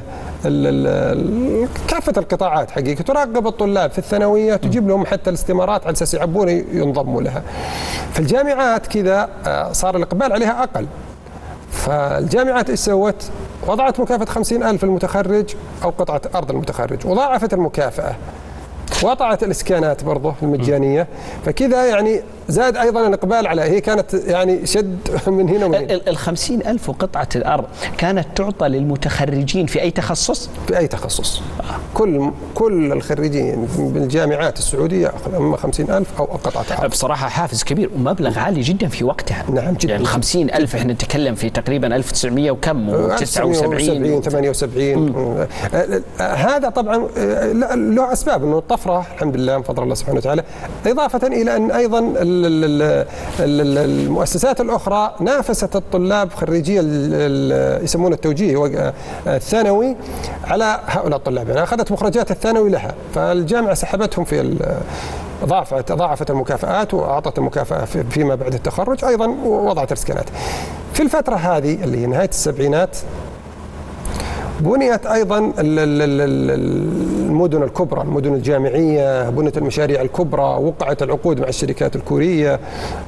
كافة القطاعات حقيقة تراقب الطلاب في الثانوية، تجيب لهم حتى الاستمارات على أساس يعبون ينضموا لها. في الجامعات كذا صار الإقبال عليها أقل، فالجامعات إيش سوت؟ وضعت مكافأة خمسين ألف المتخرج أو قطعة أرض المتخرج، وضاعفت المكافأة، وضعت الإسكانات برضه المجانية، فكذا يعني زاد أيضا الإقبال على، هي كانت يعني شد من هنا ومن هنا. الخمسين ألف وقطعة الأرض كانت تعطى للمتخرجين في أي تخصص؟ في أي تخصص. كل كل الخريجين بالجامعات السعودية أخذ أما خمسين ألف أو قطعة أرض. بصراحة حافز كبير ومبلغ عالي جدا في وقتها. نعم جدا. يعني خمسين ألف إحنا نتكلم في تقريبا ألف وتسعمئة وكم وتسعة وسبعين ثمانية وسبعين. هذا طبعا له أسباب، إنه الطفرة الحمد لله من فضل الله سبحانه وتعالى، إضافة إلى أن أيضا المؤسسات الأخرى نافست الطلاب خريجي يسمونه التوجيه الثانوي على هؤلاء الطلاب، يعني أخذت مخرجات الثانوي لها، فالجامعة سحبتهم في ضاعفت ضاعفت المكافآت وأعطت المكافأة فيما بعد التخرج، أيضا وضعت الإسكانات. في الفترة هذه اللي هي نهاية السبعينات بنيت أيضا المدن الكبرى، المدن الجامعية، بنيت المشاريع الكبرى، وقعت العقود مع الشركات الكورية،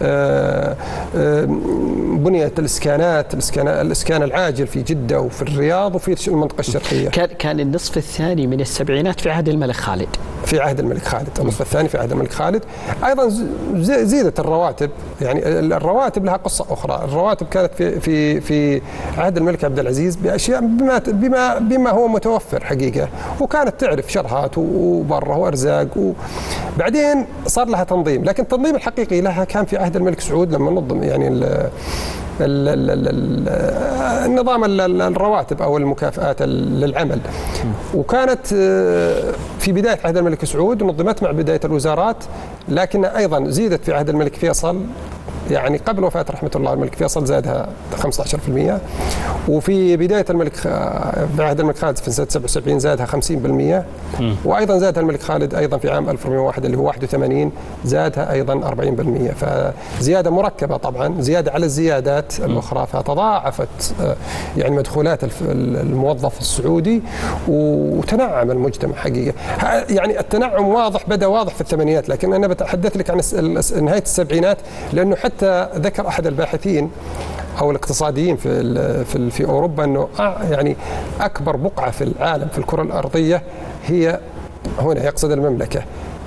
بنيت الإسكانات، الإسكان العاجل في جدة وفي الرياض وفي المنطقة الشرقية. كان كان النصف الثاني من السبعينات في عهد الملك خالد. في عهد الملك خالد، النصف الثاني في عهد الملك خالد. أيضا زيدت الرواتب، يعني الرواتب لها قصة أخرى. الرواتب كانت في في في عهد الملك عبد العزيز بأشياء بما بما بما هو متوفر حقيقة، وكانت تعرف شرهات وبره وأرزاق، وبعدين صار لها تنظيم، لكن التنظيم الحقيقي لها كان في عهد الملك سعود لما نظم يعني ال ال ال ال النظام الرواتب أو المكافآت للعمل. وكانت في بداية عهد الملك سعود ونظمت مع بداية الوزارات، لكن أيضا زيدت في عهد الملك فيصل، يعني قبل وفاة رحمة الله الملك فيصل زادها خمسة عشر بالمئة، وفي بداية الملك في عهد الملك خالد في سنة سبعة وسبعين زادها خمسين بالمئة، وأيضا زادها الملك خالد أيضا في عام ألف وأربعمئة وواحد اللي هو واحد وثمانين زادها أيضا أربعين بالمئة. فزيادة مركبة طبعا، زيادة على الزيادات الأخرى، فتضاعفت يعني مدخولات الموظف السعودي وتنعم المجتمع حقيقة. يعني التنعم واضح، بدأ واضح في الثمانينات، لكن أنا بتحدث لك عن نهاية السبعينات، لأنه حتى ذكر أحد الباحثين أو الاقتصاديين في في في أوروبا أنه يعني أكبر بقعة في العالم في الكرة الأرضية هي هنا، يقصد المملكة،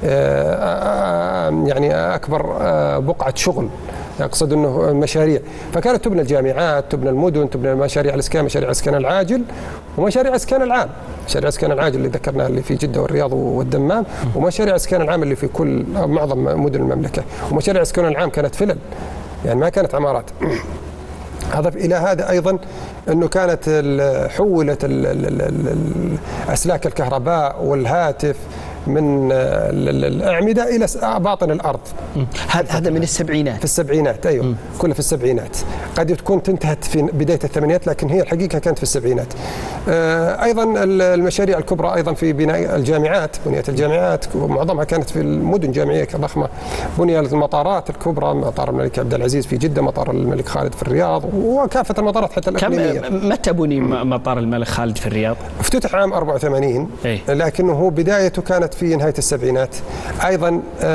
يعني أكبر بقعة شغل، يقصد أنه مشاريع. فكانت تبنى الجامعات، تبنى المدن، تبنى مشاريع الإسكان، مشاريع الإسكان العاجل ومشاريع الإسكان العام. مشاريع الإسكان العاجل اللي ذكرناها اللي في جدة والرياض والدمام، ومشاريع الإسكان العام اللي في كل معظم مدن المملكة. ومشاريع الإسكان العام كانت فلل، يعني ما كانت عمارات. أضف إلى هذا أيضا أنه كانت حولت أسلاك الكهرباء والهاتف من الأعمدة إلى باطن الأرض. هذا من السبعينات. في السبعينات أيوه، كلها في السبعينات. قد تكون انتهت في بداية الثمانينات، لكن هي الحقيقة كانت في السبعينات. أيضا المشاريع الكبرى أيضا في بناء الجامعات، بنية الجامعات معظمها كانت في المدن جامعية ضخمة. بني المطارات الكبرى، مطار الملك عبد العزيز في جدة، مطار الملك خالد في الرياض، وكافة المطارات حتى الإقليمية. متى بني مطار الملك خالد في الرياض؟ افتتح عام أربعة وثمانين، لكنه هو بدايته كانت في نهاية السبعينات. أيضا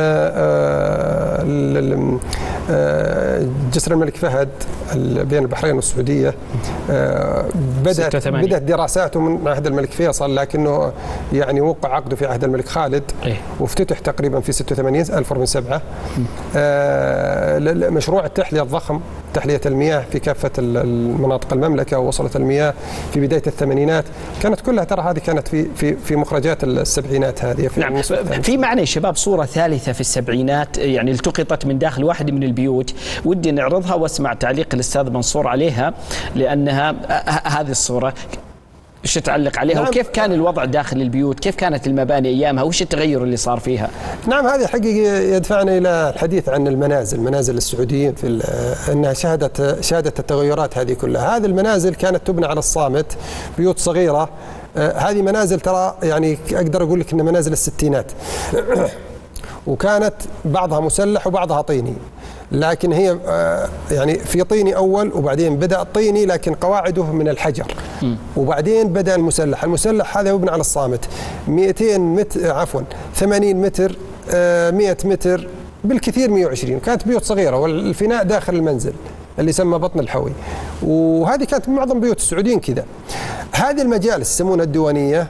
جسر الملك فهد بين البحرين والسعودية بدأت بدأت دراساته من عهد الملك فيصل، لكنه يعني وقع عقده في عهد الملك خالد، وافتتح تقريبا في ستة وثمانين ألف وأربعمئة وسبعة. مشروع التحلية الضخم، تحلية المياه في كافة المناطق المملكة، ووصلت المياه في بداية الثمانينات، كانت كلها ترى هذه كانت في في في مخرجات السبعينات هذه. في نعم. في معنى يا شباب صورة ثالثة في السبعينات يعني التقطت من داخل واحد من البيوت، ودي نعرضها واسمع تعليق الأستاذ منصور عليها، لأنها هذه الصورة ايش تعلق عليها؟ نعم. وكيف كان الوضع داخل البيوت؟ كيف كانت المباني ايامها؟ وش التغير اللي صار فيها؟ نعم، هذه حقيقة يدفعنا الى الحديث عن المنازل، منازل السعوديين في انها شهدت شهدت التغيرات هذه كلها. هذه المنازل كانت تبنى على الصامت، بيوت صغيرة. هذه منازل ترى يعني اقدر اقول لك ان منازل الستينات وكانت بعضها مسلح وبعضها طيني، لكن هي يعني في طيني أول، وبعدين بدأ الطيني لكن قواعده من الحجر، وبعدين بدأ المسلح. المسلح هذا يبنى على الصامت، مئتين متر عفوا ثمانين متر، مئة متر بالكثير، مئة وعشرين. كانت بيوت صغيرة، والفناء داخل المنزل اللي يسمى بطن الحوي، وهذه كانت معظم بيوت السعوديين كذا. هذه المجالس يسمونها الديوانية،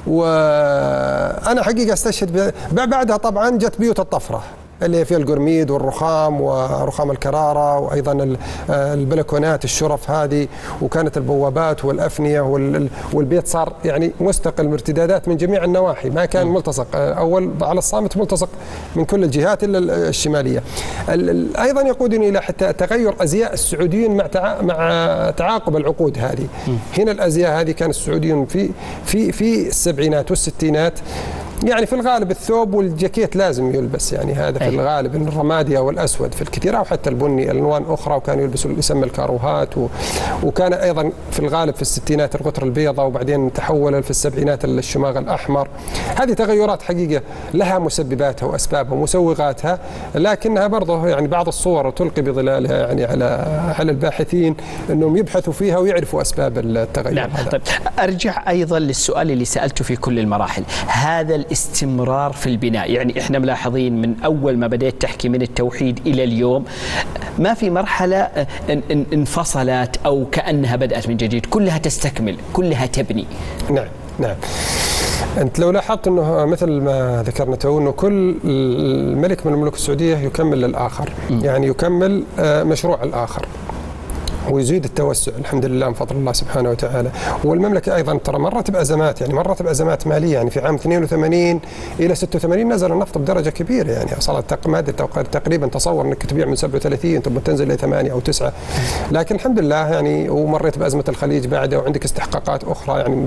وأنا حقيقة استشهد بعدها طبعا جت بيوت الطفرة اللي فيها القرميد والرخام ورخام الكرارة، وأيضا البلكونات الشرف هذه، وكانت البوابات والأفنية، والبيت صار يعني مستقل ارتدادات من جميع النواحي، ما كان ملتصق. أول على الصامت ملتصق من كل الجهات إلا الشمالية. أيضا يقودني إلى حتى تغير أزياء السعوديين مع مع تعاقب العقود هذه. هنا الأزياء هذه كان السعوديين في في في السبعينات والستينات يعني في الغالب الثوب والجاكيت لازم يلبس، يعني هذا في الغالب الرمادي او الاسود في الكثير، او حتى البني الوان اخرى، وكانوا يلبسوا يسمى الكاروهات و... وكان ايضا في الغالب في الستينات الغترة البيضاء، وبعدين تحول في السبعينات الشماغ الاحمر. هذه تغيرات حقيقه لها مسبباتها واسبابها ومسوغاتها، لكنها برضه يعني بعض الصور تلقي بظلالها يعني على على الباحثين انهم يبحثوا فيها ويعرفوا اسباب التغير. نعم. هذا. طيب ارجع ايضا للسؤال اللي سالته في كل المراحل، هذا الاستمرار في البناء، يعني احنا ملاحظين من اول ما بديت تحكي من التوحيد الى اليوم ما في مرحله انفصلت او كانها بدات من جديد، كلها تستكمل، كلها تبني. نعم نعم. أنت لو لاحظت أنه مثل ما ذكرنا تو أنه كل الملك من الملوك السعودية يكمل للآخر، م. يعني يكمل مشروع الآخر ويزيد التوسع الحمد لله من فضل الله سبحانه وتعالى. والمملكة أيضا ترى مرت بأزمات، يعني مرت بأزمات مالية، يعني في عام اثنين وثمانين إلى ستة وثمانين نزل النفط بدرجة كبيرة، يعني وصلت مادة تقريبا تصور أنك تبيع من سبعة وثلاثين ثم تنزل إلى ثمانية أو تسعة، لكن الحمد لله يعني ومريت بأزمة الخليج بعدها وعندك استحقاقات أخرى يعني.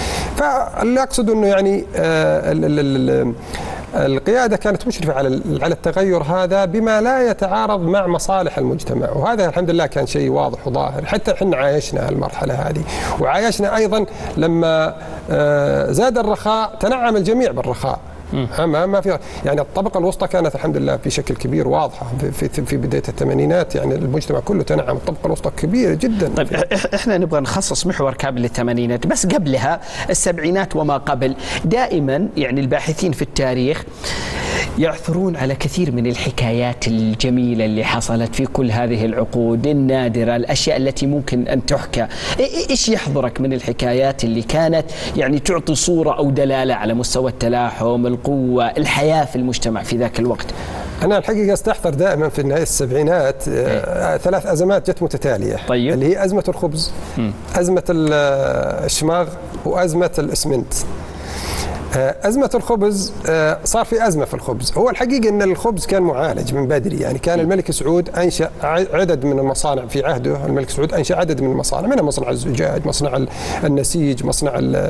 فاللي أقصد أنه يعني آه ال ال ال القيادة كانت مشرفة على على التغير هذا بما لا يتعارض مع مصالح المجتمع، وهذا الحمد لله كان شيء واضح وظاهر. حتى احنا عايشنا المرحلة هذه، وعايشنا أيضا لما زاد الرخاء تنعم الجميع بالرخاء. ما ما في يعني الطبقة الوسطى كانت الحمد لله بشكل كبير واضحة في في, في بداية الثمانينات، يعني المجتمع كله تنعم، الطبقة الوسطى كبيرة جدا. طيب احنا نبغى نخصص محور كامل للثمانينات، بس قبلها السبعينات وما قبل. دائما يعني الباحثين في التاريخ يعثرون على كثير من الحكايات الجميلة اللي حصلت في كل هذه العقود النادرة، الأشياء التي ممكن أن تحكى. إيش يحضرك من الحكايات اللي كانت يعني تعطي صورة أو دلالة على مستوى التلاحم، القوة، الحياة في المجتمع في ذاك الوقت؟ أنا الحقيقة استحضر دائما في نهاية السبعينات آه ثلاث أزمات جت متتالية. طيب. اللي هي أزمة الخبز، م. أزمة الشماغ، وأزمة الإسمنت. أزمة الخبز صار في أزمة في الخبز. هو الحقيقة أن الخبز كان معالج من بدري، يعني كان الملك سعود أنشأ عدد من المصانع في عهده. الملك سعود أنشأ عدد من المصانع، منها مصنع الزجاج، مصنع النسيج، مصنع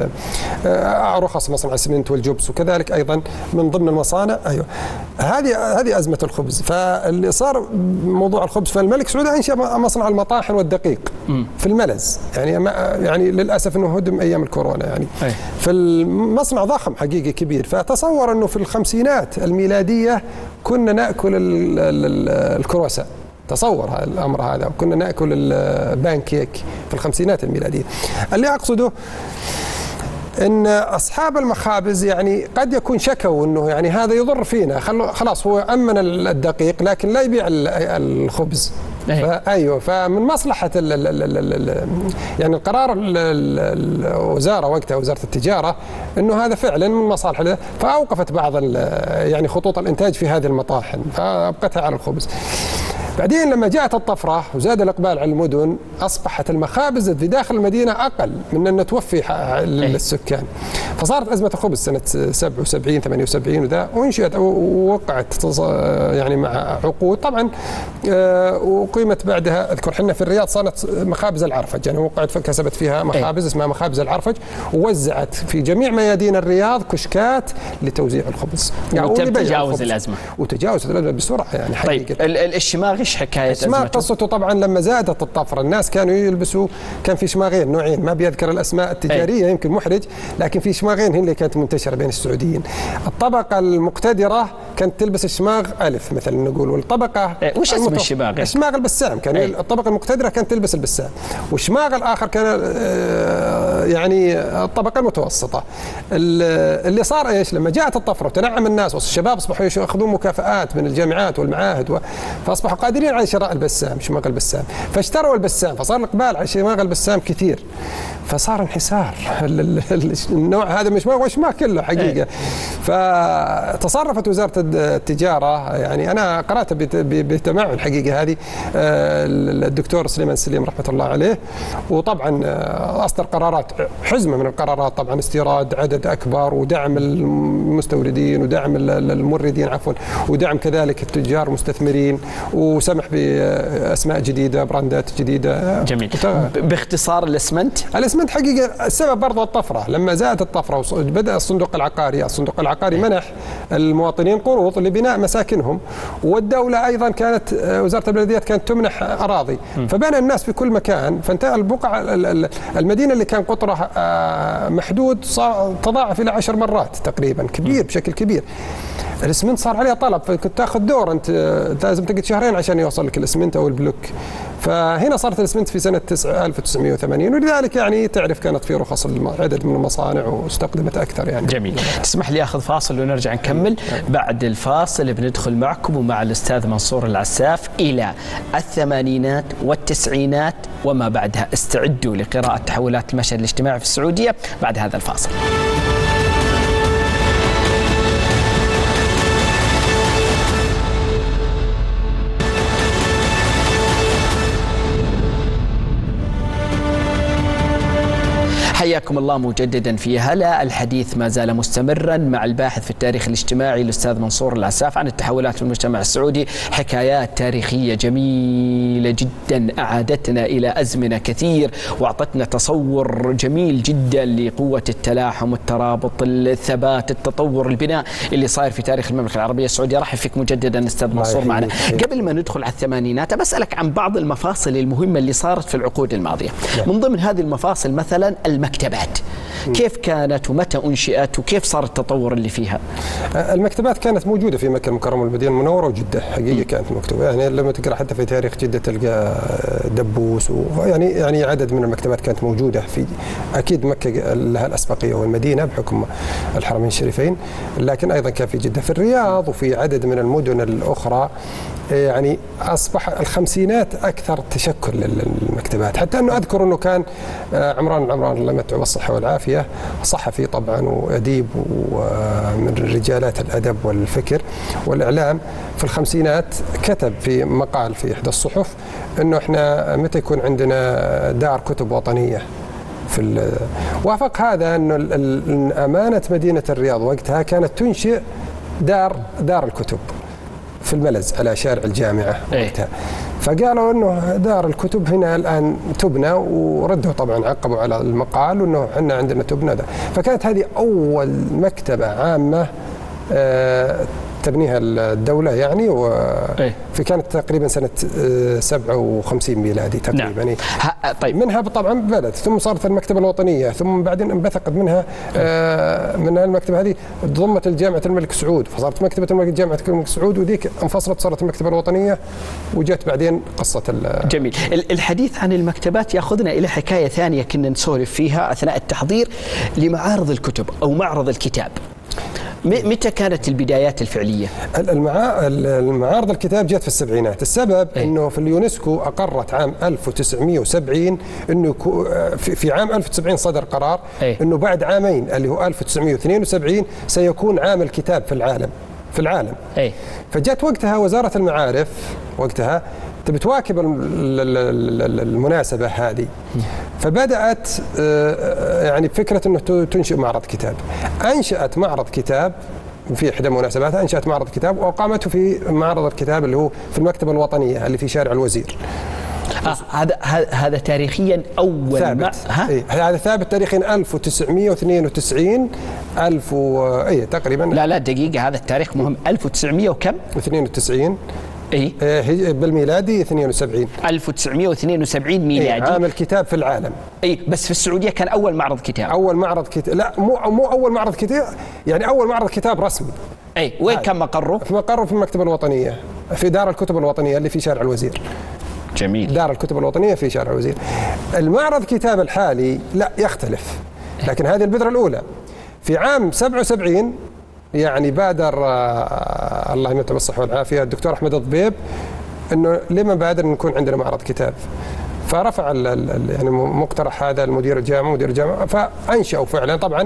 رخص، مصنع السمنت والجبس، وكذلك أيضا من ضمن المصانع. أيوه هذه هذه أزمة الخبز. فاللي صار موضوع الخبز، فالملك سعود أنشأ مصنع المطاحن والدقيق في الملز، يعني يعني للأسف أنه هدم أيام الكورونا يعني. فالمصنع ضخم حقيقي كبير. فتصور أنه في الخمسينات الميلادية كنا نأكل الكرواسون، تصور هذا الأمر هذا، وكنا نأكل البانكيك في الخمسينات الميلادية. اللي أقصده ان اصحاب المخابز يعني قد يكون شكوا انه يعني هذا يضر فينا، خلاص هو امن الدقيق لكن لا يبيع الخبز. ايوه فمن مصلحه ال ال ال ال يعني القرار الوزاره وقتها وزاره التجاره انه هذا فعلا من مصالح، فاوقفت بعض يعني خطوط الانتاج في هذه المطاحن فابقتها على الخبز. بعدين لما جاءت الطفرة وزاد الإقبال على المدن، أصبحت المخابز في داخل المدينة أقل من أن توفي للسكان، فصارت أزمة الخبز سنة سبعة وسبعين ثمانية وسبعين وذا، وانشئت ووقعت يعني مع عقود طبعا، وقيمت بعدها. أذكر حنا في الرياض صارت مخابز العرفج، يعني وقعت كسبت فيها مخابز اسمها مخابز العرفج، ووزعت في جميع ميادين الرياض كشكات لتوزيع الخبز يعني وتجاوز الأزمة وتجاوز الأزمة بسرعة يعني حقيقة. طيب الشماغ ايش حكايه الشماغ؟ قصته طبعا لما زادت الطفره الناس كانوا يلبسوا، كان في شماغين نوعين، ما بيذكر الاسماء التجاريه أي. يمكن محرج، لكن في شماغين هي اللي كانت منتشره بين السعوديين. الطبقه المقتدره كانت تلبس الشماغ الف مثلا نقول، والطبقه أي. وش اسم الشماغ؟ الشماغ البسام، كان أي. الطبقه المقتدره كانت تلبس البسام، والشماغ الاخر كان يعني الطبقه المتوسطه. اللي صار ايش لما جاءت الطفره وتنعم الناس والشباب اصبحوا ياخذون مكافآت من الجامعات والمعاهد و... فاصبحوا قادرين على شراء البسام، شماغ البسام، فاشتروا البسام، فصار الاقبال على شماغ البسام كثير، فصار انحسار النوع هذا مش شماغ وشماغ كله حقيقه. فتصرفت وزاره التجارة يعني أنا قرأت بتمعن الحقيقة هذه الدكتور سليمان سليم رحمة الله عليه، وطبعا أصدر قرارات حزمة من القرارات، طبعا استيراد عدد أكبر ودعم المستوردين ودعم الموردين عفوا ودعم كذلك التجار المستثمرين، وسمح بأسماء جديدة براندات جديدة. جميل. باختصار الاسمنت الاسمنت حقيقة السبب برضه الطفرة، لما زادت الطفرة وبدأ الصندوق العقاري الصندوق العقاري منح المواطنين قروض لبناء مساكنهم، والدولة أيضا كانت وزارة البلديات كانت تمنح أراضي، فبنى الناس في كل مكان، فانتهى البقعة المدينة اللي كان قطرها محدود تضاعف إلى عشر مرات تقريبا، كبير بشكل كبير. الاسمنت صار عليه طلب، فكنت تاخذ دور انت لازم تقعد شهرين عشان يوصل لك الاسمنت او البلوك. فهنا صارت الاسمنت في سنه ألف وتسعمئة وثمانين، ولذلك يعني تعرف كانت في رخص عدد من المصانع واستخدمت اكثر يعني. جميل. تسمح لي اخذ فاصل ونرجع نكمل. بعد الفاصل بندخل معكم ومع الاستاذ منصور العساف الى الثمانينات والتسعينات وما بعدها. استعدوا لقراءه تحولات المشهد الاجتماعي في السعوديه بعد هذا الفاصل. حياكم الله مجددا في هلا. الحديث ما زال مستمرا مع الباحث في التاريخ الاجتماعي الأستاذ منصور العساف عن التحولات في المجتمع السعودي. حكايات تاريخية جميلة جدا أعادتنا إلى أزمنة كثير وأعطتنا تصور جميل جدا لقوة التلاحم والترابط، الثبات، التطور، البناء اللي صاير في تاريخ المملكة العربية السعودية. رحب فيك مجددا أستاذ منصور معنا. قبل ما ندخل على الثمانينات بسألك عن بعض المفاصل المهمة اللي صارت في العقود الماضية. من ضمن هذه المفاصل مثلا المكتبات، كيف كانت ومتى أنشئت وكيف صار التطور اللي فيها؟ المكتبات كانت موجودة في مكة المكرمة والمدينة المنورة وجدة، حقيقة كانت مكتوبة، يعني لما تقرأ حتى في تاريخ جدة تلقى دبوس، ويعني يعني عدد من المكتبات كانت موجودة في، أكيد مكة لها الأسبقية والمدينة بحكم الحرمين الشريفين، لكن أيضا كان في جدة، في الرياض وفي عدد من المدن الأخرى. يعني أصبح الخمسينات أكثر تشكل للمكتبات، حتى أنه أذكر أنه كان عمران العمران الله يمتعه بالصحة والعافية صحفي طبعا وأديب ومن رجالات الأدب والفكر والإعلام في الخمسينات، كتب في مقال في إحدى الصحف أنه إحنا متى يكون عندنا دار كتب وطنية في وافق هذا أنه أمانة مدينة الرياض وقتها كانت تنشئ دار دار الكتب في الملز على شارع الجامعة وقتها. فقالوا انه دار الكتب هنا الان تبنى، وردوا طبعا عقبوا على المقال وانه احنا عندنا تبنى ده. فكانت هذه اول مكتبة عامة تبنيها الدولة يعني، وفي كانت تقريبا سنة سبعة وخمسين ميلادي تقريبا. نعم. طيب. منها طبعا بدأت، ثم صارت المكتبة الوطنية، ثم بعدين انبثقت منها من المكتبة هذه ضمت الجامعة الملك سعود، فصارت مكتبة الملك جامعة الملك سعود، وذيك انفصلت صارت المكتبة الوطنية، وجت بعدين قصة. جميل. الحديث عن المكتبات ياخذنا إلى حكاية ثانية كنا نسولف فيها أثناء التحضير لمعارض الكتب أو معرض الكتاب. متى كانت البدايات الفعلية؟ المعارض الكتاب جت في السبعينات. السبب أي. أنه في اليونسكو أقرت عام ألف وتسعمئة وسبعين أنه في عام ألف وتسعمئة صدر قرار أي. أنه بعد عامين اللي هو ألف وتسعمئة واثنين وسبعين سيكون عام الكتاب في العالم في العالم. أي. فجت وقتها وزارة المعارف وقتها تبي تواكب المناسبة هذه، فبدأت يعني بفكرة أنه تنشئ معرض كتاب. أنشأت معرض كتاب في إحدى المناسبات، أنشأت معرض كتاب وأقامته في معرض الكتاب اللي هو في المكتبة الوطنية اللي في شارع الوزير. آه هذا هذا تاريخيا أول ثابت. ها؟ إيه هذا ثابت تاريخيا ألف وتسعمئة واثنين وتسعين ألف و... إيه تقريبا. لا لا دقيقة، هذا التاريخ مهم. ألف وتسعمئة وكم؟ واثنين وتسعين. اي بالميلادي اثنين وسبعين ألف وتسعمئة واثنين وسبعين ميلادي. إيه عام الكتاب في العالم. اي بس في السعوديه كان اول معرض كتاب. اول معرض كتاب، لا مو مو اول معرض كتاب، يعني اول معرض كتاب رسمي. اي وين كان مقره؟ في مقره في المكتبه الوطنيه في دار الكتب الوطنيه اللي في شارع الوزير. جميل. دار الكتب الوطنيه في شارع الوزير. المعرض كتاب الحالي لا يختلف، لكن هذه البذره الاولى. في عام سبعة وسبعين يعني بادر آه الله يمتعه بالصحه والعافيه الدكتور احمد الضبيب انه لما بادر نكون عندنا معرض كتاب، فرفع ال ال يعني مقترح هذا المدير الجامعه مدير الجامعه فانشأوا فعلا. طبعا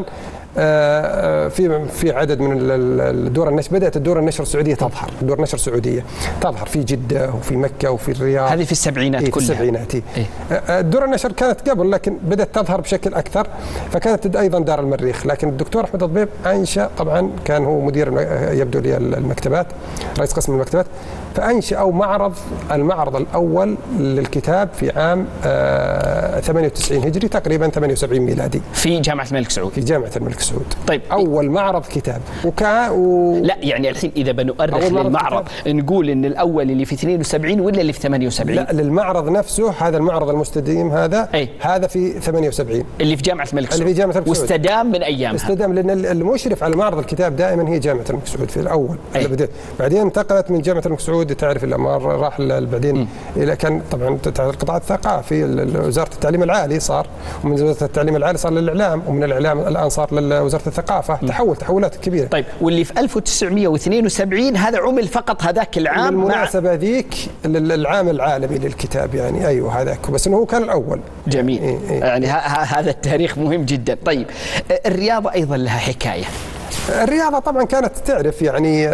في في عدد من الدور النشر، بدات الدور النشر السعوديه تظهر، دور نشر سعوديه تظهر في جده وفي مكه وفي الرياض. هذه في السبعينات إيه كلها. في السبعينات. إيه. الدور النشر كانت قبل لكن بدات تظهر بشكل اكثر، فكانت ايضا دار المريخ. لكن الدكتور احمد الضبيب انشا، طبعا كان هو مدير يبدو لي المكتبات، رئيس قسم المكتبات، فانشا او معرض المعرض الاول للكتاب في عام ثمانية وتسعين هجري تقريبا ثمانية وسبعين ميلادي في جامعه الملك سعود. في جامعه الملك سعود. طيب اول معرض كتاب. وكان و... لا يعني الحين اذا بنؤرخ للمعرض نقول ان الاول اللي في اثنين وسبعين ولا اللي في ثمانية وسبعين؟ لا للمعرض نفسه، هذا المعرض المستديم هذا أي. هذا في ثمانية وسبعين اللي في جامعه الملك سعود. اللي في جامعه الملك سعود واستدام من ايامها. استدام لان المشرف على معرض الكتاب دائما هي جامعه الملك سعود في الاول. بعدين انتقلت من جامعه الملك سعود، تعرف الامر راح بعدين الى كان طبعا القطاع الثقافي، وزاره التعليم العالي صار، ومن وزاره التعليم العالي صار للاعلام، ومن الاعلام الان صار لوزاره الثقافه. م. تحول تحولات كبيره. طيب واللي في ألف وتسعمئة واثنين وسبعين هذا عمل فقط هذاك العام؟ بالمناسبه ذيك العام العالمي للكتاب يعني. ايوه هذاك، بس انه هو كان الاول. جميل. إيه إيه. يعني هذا التاريخ مهم جدا. طيب الرياضه ايضا لها حكايه. الرياضة طبعا كانت تعرف يعني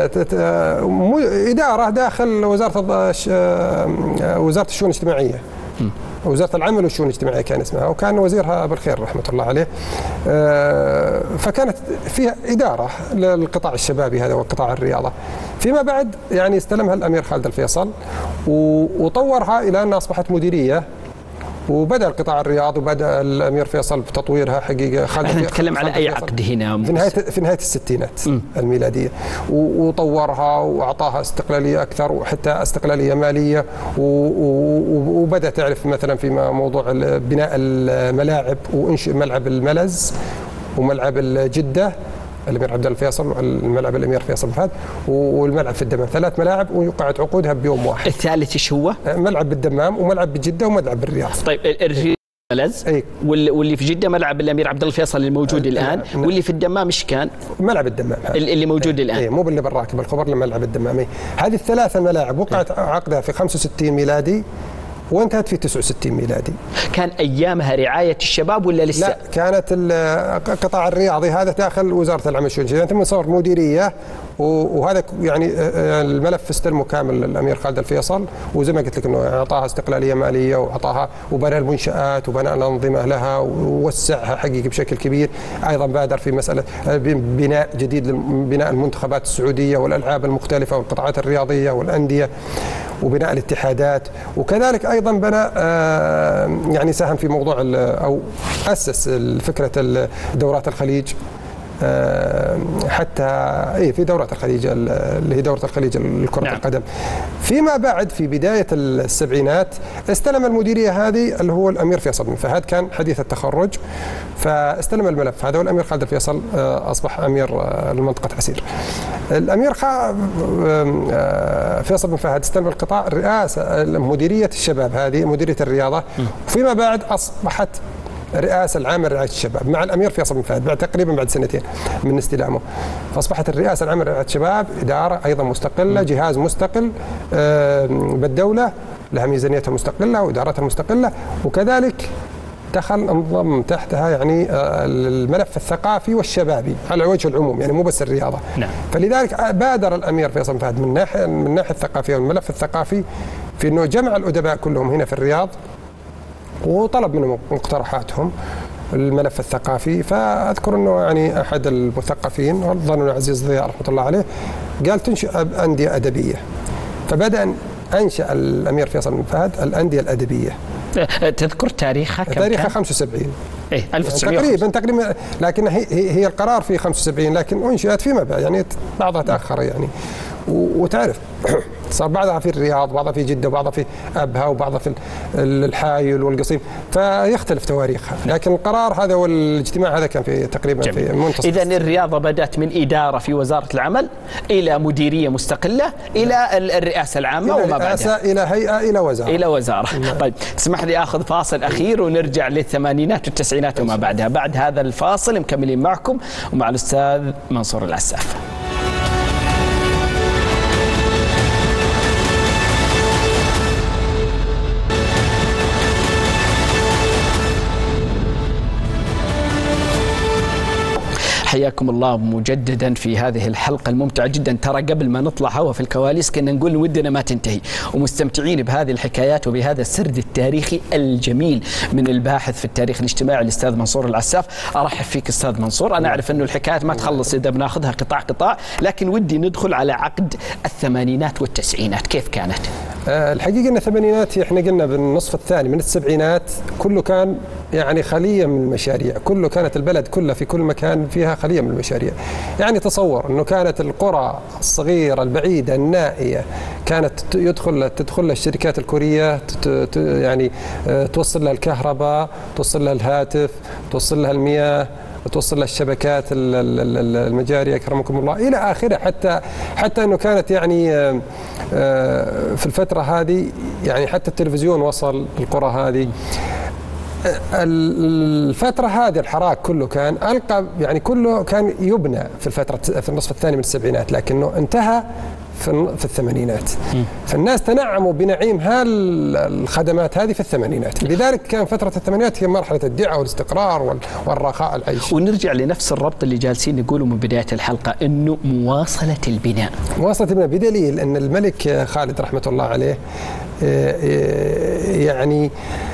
إدارة داخل وزارة وزارة الشؤون الاجتماعية. م. وزارة العمل والشؤون الاجتماعية كان اسمها، وكان وزيرها بالخير رحمة الله عليه. فكانت فيها إدارة للقطاع الشبابي هذا وقطاع الرياضة. فيما بعد يعني استلمها الأمير خالد الفيصل وطورها إلى أنها أصبحت مديرية، وبدأ القطاع الرياضي وبدأ الأمير فيصل بتطويرها حقيقة. احنا نتكلم على أي عقد هنا؟ في نهاية في نهاية الستينات م. الميلادية، وطورها وأعطاها استقلالية أكثر وحتى استقلالية مالية، وبدأ تعرف مثلا في موضوع بناء الملاعب، وإنشاء ملعب الملز وملعب الجدة الامير عبد الله الفيصل، والملعب الامير فيصل بن فهد، والملعب في الدمام، ثلاث ملاعب وقعت عقودها بيوم واحد. الثالث ايش هو؟ ملعب بالدمام وملعب بجده وملعب بالرياض. طيب الرياض ملز، واللي في جده ملعب الامير عبد الله الفيصل الموجود الان، واللي في الدمام ايش كان؟ ملعب الدمام اللي موجود الان. اي مو باللي بالراكب الخبر، لملعب الدمام. هذه الثلاث الملاعب وقعت عقدها في خمسة وستين ميلادي وانتهت في تسعة وستين ميلادي. كان ايامها رعايه الشباب ولا لسه؟ لا كانت القطاع الرياضي هذا داخل وزاره العمل والشؤون الاجتماعيه، ثم صار مديريه، وهذا يعني الملف استلمه كامل الامير خالد الفيصل، وزي ما قلت لك انه اعطاها استقلاليه ماليه واعطاها وبنى المنشات وبنى الانظمه لها ووسعها حقيقي بشكل كبير. ايضا بادر في مساله بناء جديد بناء المنتخبات السعوديه والالعاب المختلفه والقطاعات الرياضيه والانديه وبناء الاتحادات، وكذلك ايضا بنى يعني ساهم في موضوع او اسس فكره دورات الخليج، حتى اي في دورات الخليج اللي هي دوره الخليج لكره نعم. القدم. فيما بعد في بدايه السبعينات استلم المديريه هذه اللي هو الامير فيصل بن فهد، كان حديث التخرج، فاستلم الملف هذا، والامير خالد الفيصل اصبح امير لمنطقه عسير. الامير فيصل بن فهد استلم القطاع الرئاسه مديريه الشباب هذه مديريه الرياضه، وفيما بعد اصبحت الرئاسة العامة لرعاية الشباب مع الأمير فيصل بن فهد بعد تقريبا بعد سنتين من استلامه. فأصبحت الرئاسة العامة لرعاية الشباب إدارة أيضا مستقلة، جهاز مستقل بالدولة، لها ميزانيتها مستقلة وإدارتها مستقلة، وكذلك دخل انضم تحتها يعني الملف الثقافي والشبابي على وجه العموم، يعني مو بس الرياضة. نعم. فلذلك بادر الأمير فيصل بن فهد من ناحية من الناحية الثقافية والملف الثقافي في أنه جمع الأدباء كلهم هنا في الرياض، وطلب منهم مقترحاتهم الملف الثقافي. فاذكر انه يعني احد المثقفين اظن عزيز ضياء رحمه الله عليه قال تنشئ انديه ادبيه، فبدا انشا الامير فيصل بن فهد الانديه الادبيه. تذكر تاريخها كم؟ تاريخها خمسة وسبعين. ايه ألف وتسعمئة تقريبا تقريبا، لكن هي هي القرار في خمسة وسبعين، لكن انشئت فيما بعد يعني بعضها تاخر يعني. وتعرف صار بعضها في الرياض، بعضها في جدة، وبعضها في أبها، وبعضها في الحايل والقصيم، فيختلف تواريخها، لكن القرار هذا والاجتماع هذا كان في تقريبا جميل. في منتصف. إذن الرياضة بدأت من إدارة في وزارة العمل إلى مديرية مستقلة إلى الرئاسة العامة وما بعدها إلى هيئة إلى وزارة إلى وزارة. طيب تسمح لي آخذ فاصل أخير ونرجع للثمانينات والتسعينات وما بعدها. بعد هذا الفاصل مكملين معكم ومع الأستاذ منصور العساف. حياكم الله مجددا في هذه الحلقة الممتعة جدا. ترى قبل ما نطلع هوا في الكواليس كنا نقول ودنا ما تنتهي، ومستمتعين بهذه الحكايات وبهذا السرد التاريخي الجميل من الباحث في التاريخ الاجتماعي الأستاذ منصور العساف. أرحب فيك أستاذ منصور. أنا أعرف أنه الحكايات ما تخلص إذا بناخذها قطاع قطاع، لكن ودي ندخل على عقد الثمانينات والتسعينات، كيف كانت؟ أه الحقيقة أن الثمانينات احنا قلنا بالنصف الثاني من السبعينات كله كان يعني خلية من المشاريع، كله كانت البلد كلها في كل مكان فيها خلية من المشاريع. يعني تصور أنه كانت القرى الصغيرة البعيدة النائية كانت يدخل تدخل الشركات الكورية يعني توصل لها الكهرباء، توصل لها الهاتف، توصل لها المياه، توصل لها الشبكات المجارية أكرمكم الله إلى آخره. حتى حتى أنه كانت يعني في الفترة هذه يعني حتى التلفزيون وصل القرى هذه. الفترة هذه الحراك كله كان ألقى يعني كله كان يبنى في الفترة في النصف الثاني من السبعينات، لكنه انتهى في في الثمانينات. فالناس تنعموا بنعيم هالخدمات هذه في الثمانينات، لذلك كان فترة الثمانينات هي مرحلة الدعة والاستقرار والرخاء العيش. ونرجع لنفس الربط اللي جالسين نقوله من بداية الحلقة، انه مواصلة البناء. مواصلة البناء بدليل ان الملك خالد رحمة الله عليه يعني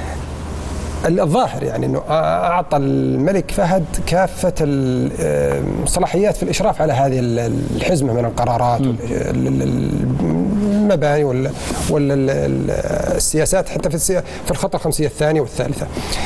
الظاهر يعني انه اعطى الملك فهد كافه الصلاحيات في الاشراف على هذه الحزمه من القرارات والمباني ولا السياسات، حتى في في الخطه الخمسيه الثانيه والثالثه.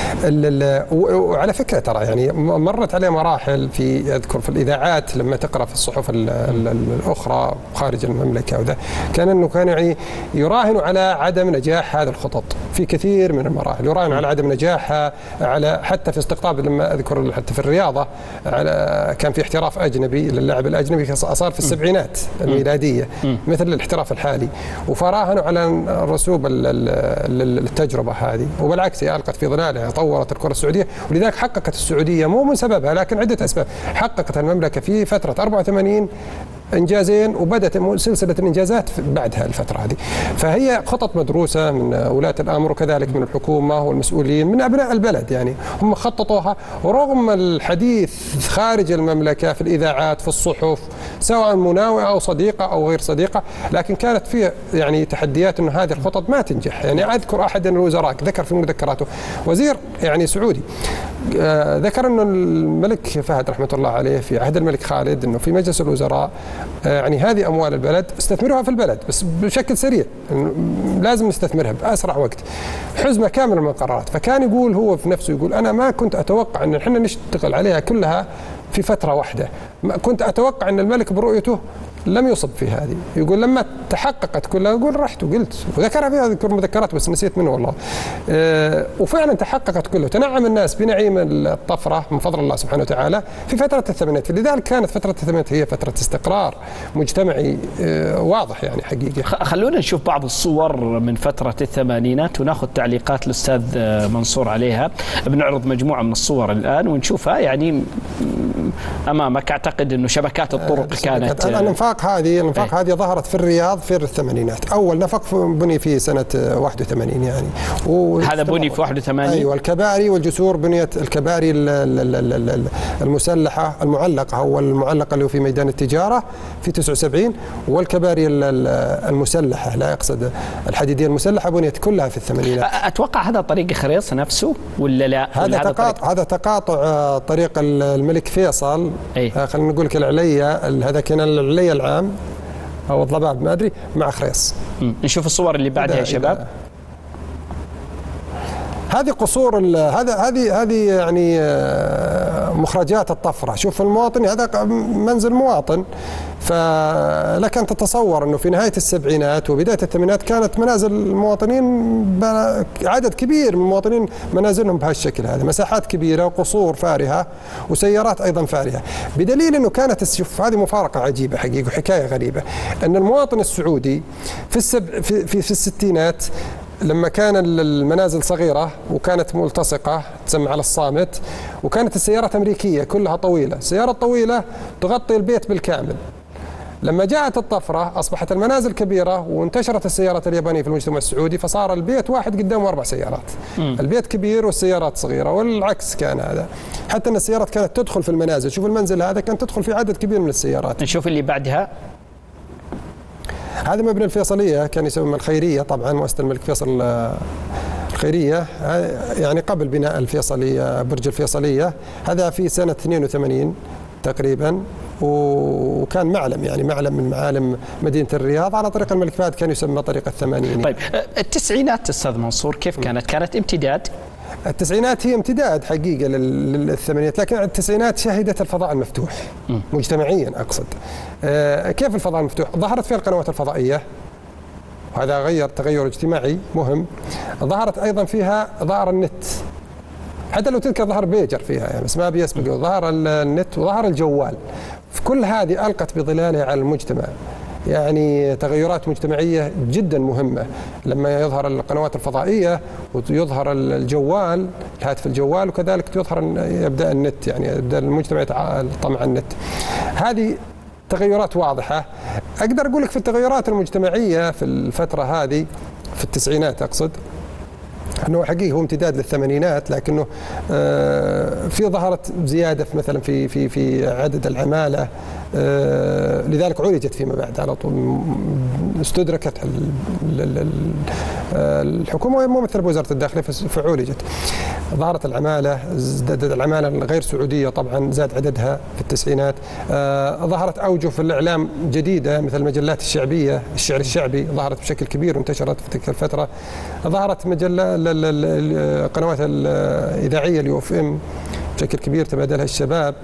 وعلى فكره ترى يعني مرت عليه مراحل، في اذكر في الاذاعات لما تقرا في الصحف الاخرى خارج المملكه وذا، كان انه كان يعني يراهن على عدم نجاح هذه الخطط في كثير من المراحل، يراهن على عدم نجاح على حتى في استقطاب، لما اذكر حتى في الرياضه على كان في احتراف اجنبي للاعب الاجنبي صار في السبعينات الميلاديه مثل الاحتراف الحالي، وفراهنوا على رسوب التجربه هذه، وبالعكس هي القت في ظلالها، طورت الكره السعوديه، ولذلك حققت السعوديه مو من سببها لكن عده اسباب، حققت المملكه في فتره أربعة وثمانين انجازين، وبدات سلسله الانجازات بعدها الفتره هذه. فهي خطط مدروسه من ولاة الامر وكذلك من الحكومه والمسؤولين من ابناء البلد، يعني هم خططوها رغم الحديث خارج المملكه في الاذاعات في الصحف سواء مناوئه او صديقه او غير صديقه، لكن كانت فيه يعني تحديات انه هذه الخطط ما تنجح. يعني اذكر احد الوزراء ذكر في مذكراته، وزير يعني سعودي، آه ذكر انه الملك فهد رحمه الله عليه في عهد الملك خالد انه في مجلس الوزراء يعني هذه أموال البلد استثمروها في البلد بس بشكل سريع، لازم نستثمرها بأسرع وقت، حزمة كاملة من القرارات. فكان يقول هو في نفسه، يقول أنا ما كنت أتوقع أن احنا نشتغل عليها كلها في فترة واحدة، كنت أتوقع أن الملك برؤيته لم يصب في هذه. يقول لما تحققت كلها يقول رحت وقلت، وذكرها في هذه المذكرات بس نسيت منه والله. أه وفعلا تحققت كله، تنعم الناس بنعيم الطفرة من فضل الله سبحانه وتعالى في فترة الثمانينات، لذلك كانت فترة الثمانينات هي فترة استقرار مجتمعي أه واضح يعني حقيقة. خلونا نشوف بعض الصور من فترة الثمانينات وناخذ تعليقات الأستاذ منصور عليها. بنعرض مجموعة من الصور الآن ونشوفها، يعني أمامك أعتقد أنه شبكات الطرق أه كانت الانفاق هذه الانفاق هذه ظهرت في الرياض في الثمانينات، اول نفق بني في سنه واحد وثمانين يعني، هذا بني في واحد وثمانين. ايوه الكباري والجسور بنيت، الكباري المسلحه المعلقه هو المعلقه اللي هو في ميدان التجاره في تسعة وسبعين، والكباري المسلحه لا يقصد الحديديه المسلحه بنيت كلها في الثمانينات. اتوقع هذا طريق خريص نفسه ولا لا؟ هذا تقاطع هذا تقاطع طريق الملك فيصل، خلينا نقول لك العليه، هذا كان العليه العام او الضباب ما ادري مع خريص. نشوف الصور اللي بعدها يا شباب. هذه قصور هذا هذه هذه يعني مخرجات الطفره. شوف المواطن، هذا منزل مواطن، فلك ان تتصور انه في نهايه السبعينات وبدايه الثمانينات كانت منازل المواطنين عدد كبير من المواطنين منازلهم بهالشكل هذا، مساحات كبيره وقصور فارهه وسيارات ايضا فارهه، بدليل انه كانت، شوف هذه مفارقه عجيبه حقيقه وحكايه غريبه، ان المواطن السعودي في السب في في, في الستينات لما كان المنازل صغيرة وكانت ملتصقة تسمى على الصامت، وكانت السيارات أمريكية كلها طويلة، السيارة الطويلة تغطي البيت بالكامل. لما جاءت الطفرة أصبحت المنازل كبيرة وانتشرت السيارات اليابانية في المجتمع السعودي، فصار البيت واحد قدامه أربع سيارات. م. البيت كبير والسيارات صغيرة، والعكس كان هذا. حتى أن السيارات كانت تدخل في المنازل. شوف المنزل هذا كانت تدخل في عدد كبير من السيارات. نشوف اللي بعدها. هذا مبنى الفيصلية، كان يسمى الخيرية، طبعا مؤسسة الملك فيصل الخيرية، يعني قبل بناء الفيصلية، برج الفيصلية. هذا في سنة اثنين وثمانين تقريبا، وكان معلم، يعني معلم من معالم مدينة الرياض على طريق الملك فهد، كان يسمى طريق الثمانيني. طيب التسعينات أستاذ منصور كيف كانت؟ كانت امتداد؟ التسعينات هي امتداد حقيقة للثمانينات، لكن التسعينات شهدت الفضاء المفتوح م. مجتمعيا أقصد. آه كيف الفضاء المفتوح؟ ظهرت فيها القنوات الفضائية، وهذا غير تغير اجتماعي مهم. ظهرت أيضا فيها ظهر النت، حتى لو تذكر ظهر بيجر فيها يعني، بس ما بيسبق. ظهر النت وظهر الجوال، في كل هذه ألقت بظلالها على المجتمع، يعني تغيرات مجتمعية جدا مهمة. لما يظهر القنوات الفضائية ويظهر الجوال، الهاتف الجوال، وكذلك يظهر يبدأ النت، يعني يبدأ المجتمع يتعاطى مع النت. هذه تغيرات واضحة. أقدر أقول لك في التغيرات المجتمعية في الفترة هذه في التسعينات أقصد، أنه حقيقي هو امتداد للثمانينات، لكنه في ظهرت زيادة في مثلا في في في عدد العمالة، لذلك عولجت فيما بعد على طول، استدركت الحكومة ممثلة بوزارة الداخلية فعولجت. ظهرت العمالة، ازدادت العمالة الغير سعودية طبعا، زاد عددها في التسعينات. ظهرت أوجه في الإعلام جديدة مثل المجلات الشعبية، الشعر الشعبي ظهرت بشكل كبير وانتشرت في تلك الفترة. ظهرت مجلة القنوات الإذاعية اليو اف ام بشكل كبير تبادلها الشباب.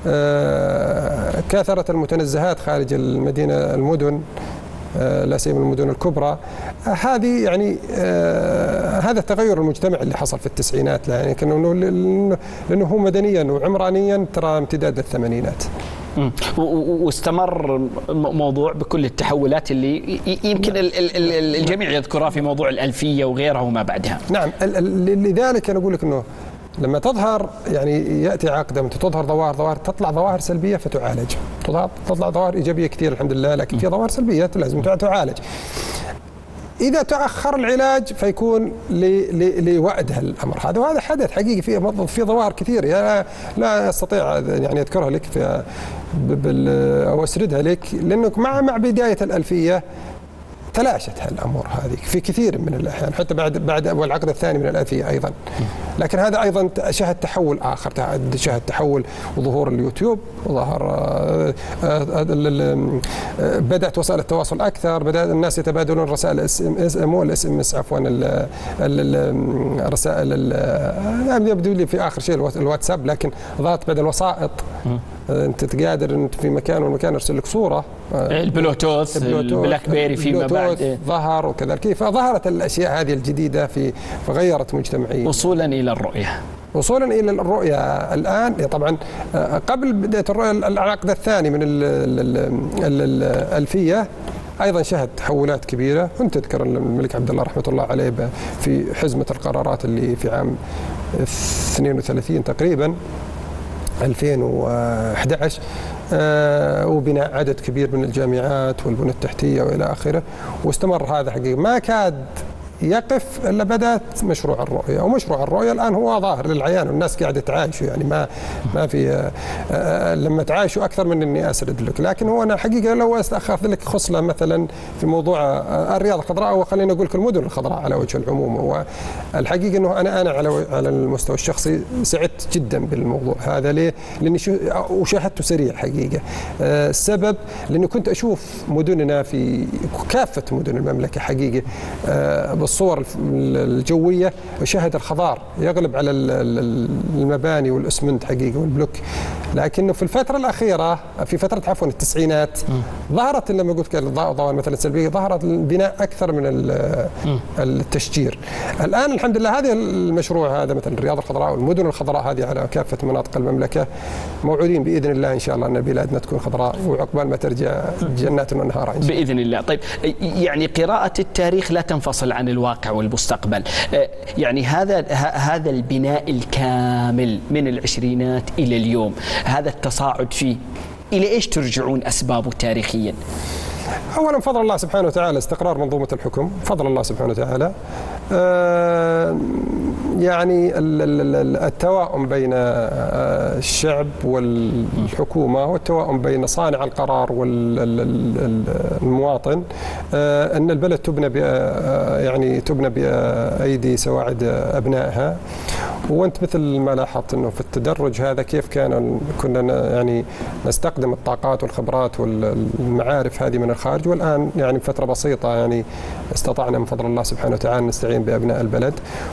كثرت المتنزهات خارج المدينة، المدن لا سيما المدن الكبرى. هذه يعني هذا التغير المجتمعي اللي حصل في التسعينات، يعني لأنه لأنه هو مدنيا وعمرانيا ترى امتداد للثمانينات. واستمر موضوع بكل التحولات اللي يمكن الجميع يذكرها في موضوع الألفية وغيرها وما بعدها. نعم، لذلك أنا أقول لك أنه لما تظهر، يعني يأتي عقدة تظهر ظواهر ظواهر تطلع ظواهر سلبية فتعالج، تطلع ظواهر إيجابية كثير الحمد لله، لكن في ظواهر سلبية لازم تعالج. إذا تأخر العلاج فيكون لوعدها الأمر هذا، وهذا حدث حقيقي في في ظواهر كثير لا, لا أستطيع يعني أذكرها لك في أو أسردها لك، لأنك مع مع بداية الألفية تلاشت هالامور هذه في كثير من الاحيان، حتى بعد بعد العقد الثاني من الألفية ايضا. لكن هذا ايضا شهد تحول اخر، شهد تحول وظهور اليوتيوب، وظهر بدات وسائل التواصل اكثر، بدا الناس يتبادلون رسائل اس ام اس مو الاس ام اس عفوا الرسائل، يبدو لي في اخر شيء الواتساب، لكن ظهرت بدل الوسائط. انت تقادر انت في مكان والمكان ارسل لك صوره، البلوتوث، البلاك بيري فيما بعد ظهر وكذلك، فظهرت الاشياء هذه الجديده في فغيرت مجتمعيا وصولا الى الرؤيه. وصولا الى الرؤيه الان طبعا قبل بدايه الرؤيه العقد الثاني من الألفية ايضا شهد تحولات كبيره، وانت تذكر الملك عبد الله رحمه الله عليه في حزمه القرارات اللي في عام اثنين وثلاثين تقريبا ألفين وأحد عشر، آه وبناء عدد كبير من الجامعات والبنى التحتيه والى اخره، واستمر هذا حقيقه ما كاد يقف الا بدات مشروع الرؤيه، ومشروع الرؤيه الان هو ظاهر للعيان والناس قاعده تعايشه، يعني ما ما في آه لما تعايشوا اكثر من اني اسرد لك، لكن هو انا حقيقه لو اخذ لك خصله مثلا في موضوع آه الرياض الخضراء، او خلينا نقول لك المدن الخضراء على وجه العموم، والحقيقه انه انا انا على على المستوى الشخصي سعدت جدا بالموضوع هذا. ليه؟ لاني وشاهدته سريع حقيقه. آه السبب لاني كنت اشوف مدننا في كافه مدن المملكه حقيقه آه الصور الجوية، وشاهد الخضار يغلب على المباني والأسمنت حقيقة والبلوك. لكنه في الفترة الأخيرة في فترة عفوا التسعينات ظهرت لما قلت ظواهر مثلا سلبية، ظهرت البناء أكثر من التشجير. الآن الحمد لله هذا المشروع هذا مثل الرياض الخضراء والمدن الخضراء هذه على كافة مناطق المملكة، موعودين بإذن الله إن شاء الله أن بلادنا تكون خضراء، وعقبال ما ترجع جنات وأنهار إن شاء الله بإذن الله. طيب يعني قراءة التاريخ لا تنفصل عن الواقع والمستقبل، يعني هذا هذا البناء الكامل من العشرينات إلى اليوم، هذا التصاعد فيه إلى إيش ترجعون أسبابه تاريخيا؟ أولا فضل الله سبحانه وتعالى، استقرار منظومة الحكم، فضل الله سبحانه وتعالى. آه يعني التوائم بين الشعب والحكومة والتوائم بين صانع القرار والمواطن، أن البلد تبنى يعني تبنى بأيدي سواعد أبنائها. وأنت مثل ما لاحظت أنه في التدرج هذا كيف كان كنا يعني نستخدم الطاقات والخبرات والمعارف هذه من الخارج، والآن يعني بفترة بسيطة يعني استطعنا من فضل الله سبحانه وتعالى نستعين بأبناء البلد،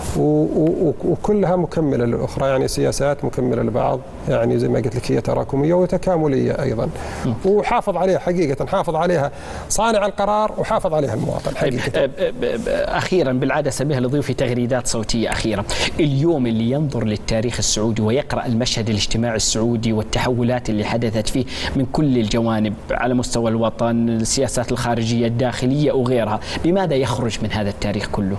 وكلها مكملة للأخرى، يعني سياسات مكملة لبعض، يعني زي ما قلت لك هي تراكمية وتكاملية أيضا، وحافظ عليها حقيقة، حافظ عليها صانع القرار وحافظ عليها المواطن حقيقة. أخيرا بالعادة سميها لضيوفي تغريدات صوتية أخيرة. اليوم اللي ينظر للتاريخ السعودي ويقرأ المشهد الاجتماعي السعودي والتحولات اللي حدثت فيه من كل الجوانب على مستوى الوطن، السياسات الخارجية الداخلية وغيرها، بماذا يخرج من هذا التاريخ كله؟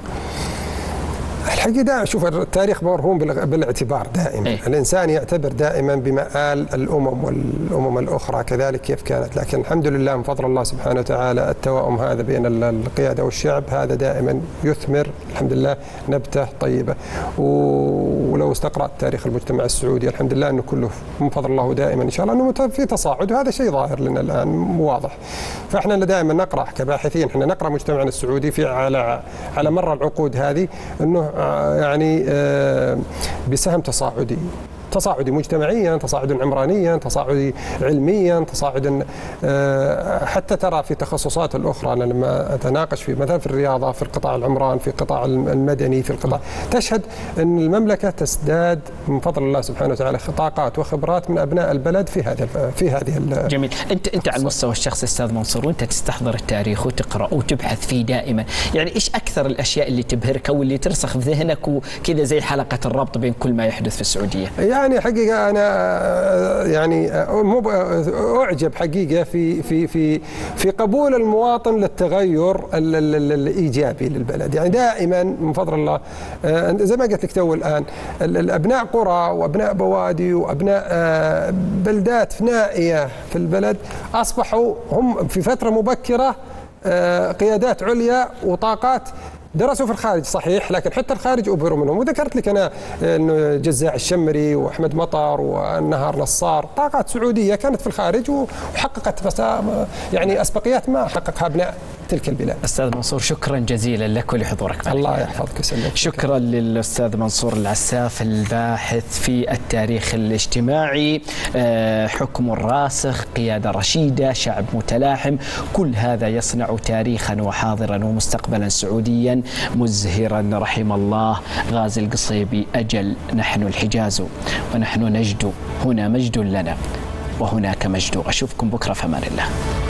الحقيقة شوف التاريخ مرهون بالاعتبار دائما. إيه؟ الإنسان يعتبر دائما بمآل الأمم والأمم الأخرى كذلك كيف كانت، لكن الحمد لله من فضل الله سبحانه وتعالى التوائم هذا بين القيادة والشعب هذا دائما يثمر الحمد لله نبتة طيبة. ولو استقرأت تاريخ المجتمع السعودي الحمد لله أنه كله من فضل الله دائما إن شاء الله أنه في تصاعد، وهذا شيء ظاهر لنا الآن واضح. فإحنا دائما نقرأ كباحثين، إحنا نقرأ مجتمعنا السعودي في على على مر العقود هذه أنه يعني بسهم تصاعدي تصاعدي مجتمعيا، تصاعدا عمرانيا، تصاعدي علميا، تصاعدا حتى ترى في التخصصات الاخرى. انا لما اتناقش في مثلا في الرياضه، في القطاع العمران، في القطاع المدني، في القطاع تشهد ان المملكه تزداد من فضل الله سبحانه وتعالى طاقات وخبرات من ابناء البلد في هذا في هذه. جميل. انت انت على المستوى الشخصي استاذ منصور، وانت تستحضر التاريخ وتقرا وتبحث فيه دائما، يعني ايش اكثر الاشياء اللي تبهرك او اللي ترسخ في ذهنك وكذا زي حلقه الربط بين كل ما يحدث في السعوديه؟ يعني حقيقة أنا يعني أعجب حقيقة في في في في قبول المواطن للتغير الإيجابي للبلد، يعني دائما من فضل الله زي ما قلت لك تو الآن الأبناء قرى وأبناء بوادي وأبناء بلدات نائية في البلد أصبحوا هم في فترة مبكرة قيادات عليا وطاقات. درسوا في الخارج صحيح، لكن حتى الخارج أبهروا منهم. وذكرت لك أنا أنه جزاع الشمري وأحمد مطر والنهار نصار طاقات سعودية كانت في الخارج وحققت يعني أسبقيات ما حققها أبناء تلك البلاد. أستاذ منصور شكرا جزيلا لك ولحضورك. الله يحفظك ويسلمك. شكرا للأستاذ منصور العساف الباحث في التاريخ الاجتماعي. حكم راسخ، قيادة رشيدة، شعب متلاحم، كل هذا يصنع تاريخا وحاضرا ومستقبلا سعوديا مزهرا. رحم الله غازي القصيبي. أجل نحن الحجاز ونحن نجد، هنا مجد لنا وهناك مجد. أشوفكم بكرة في أمان الله.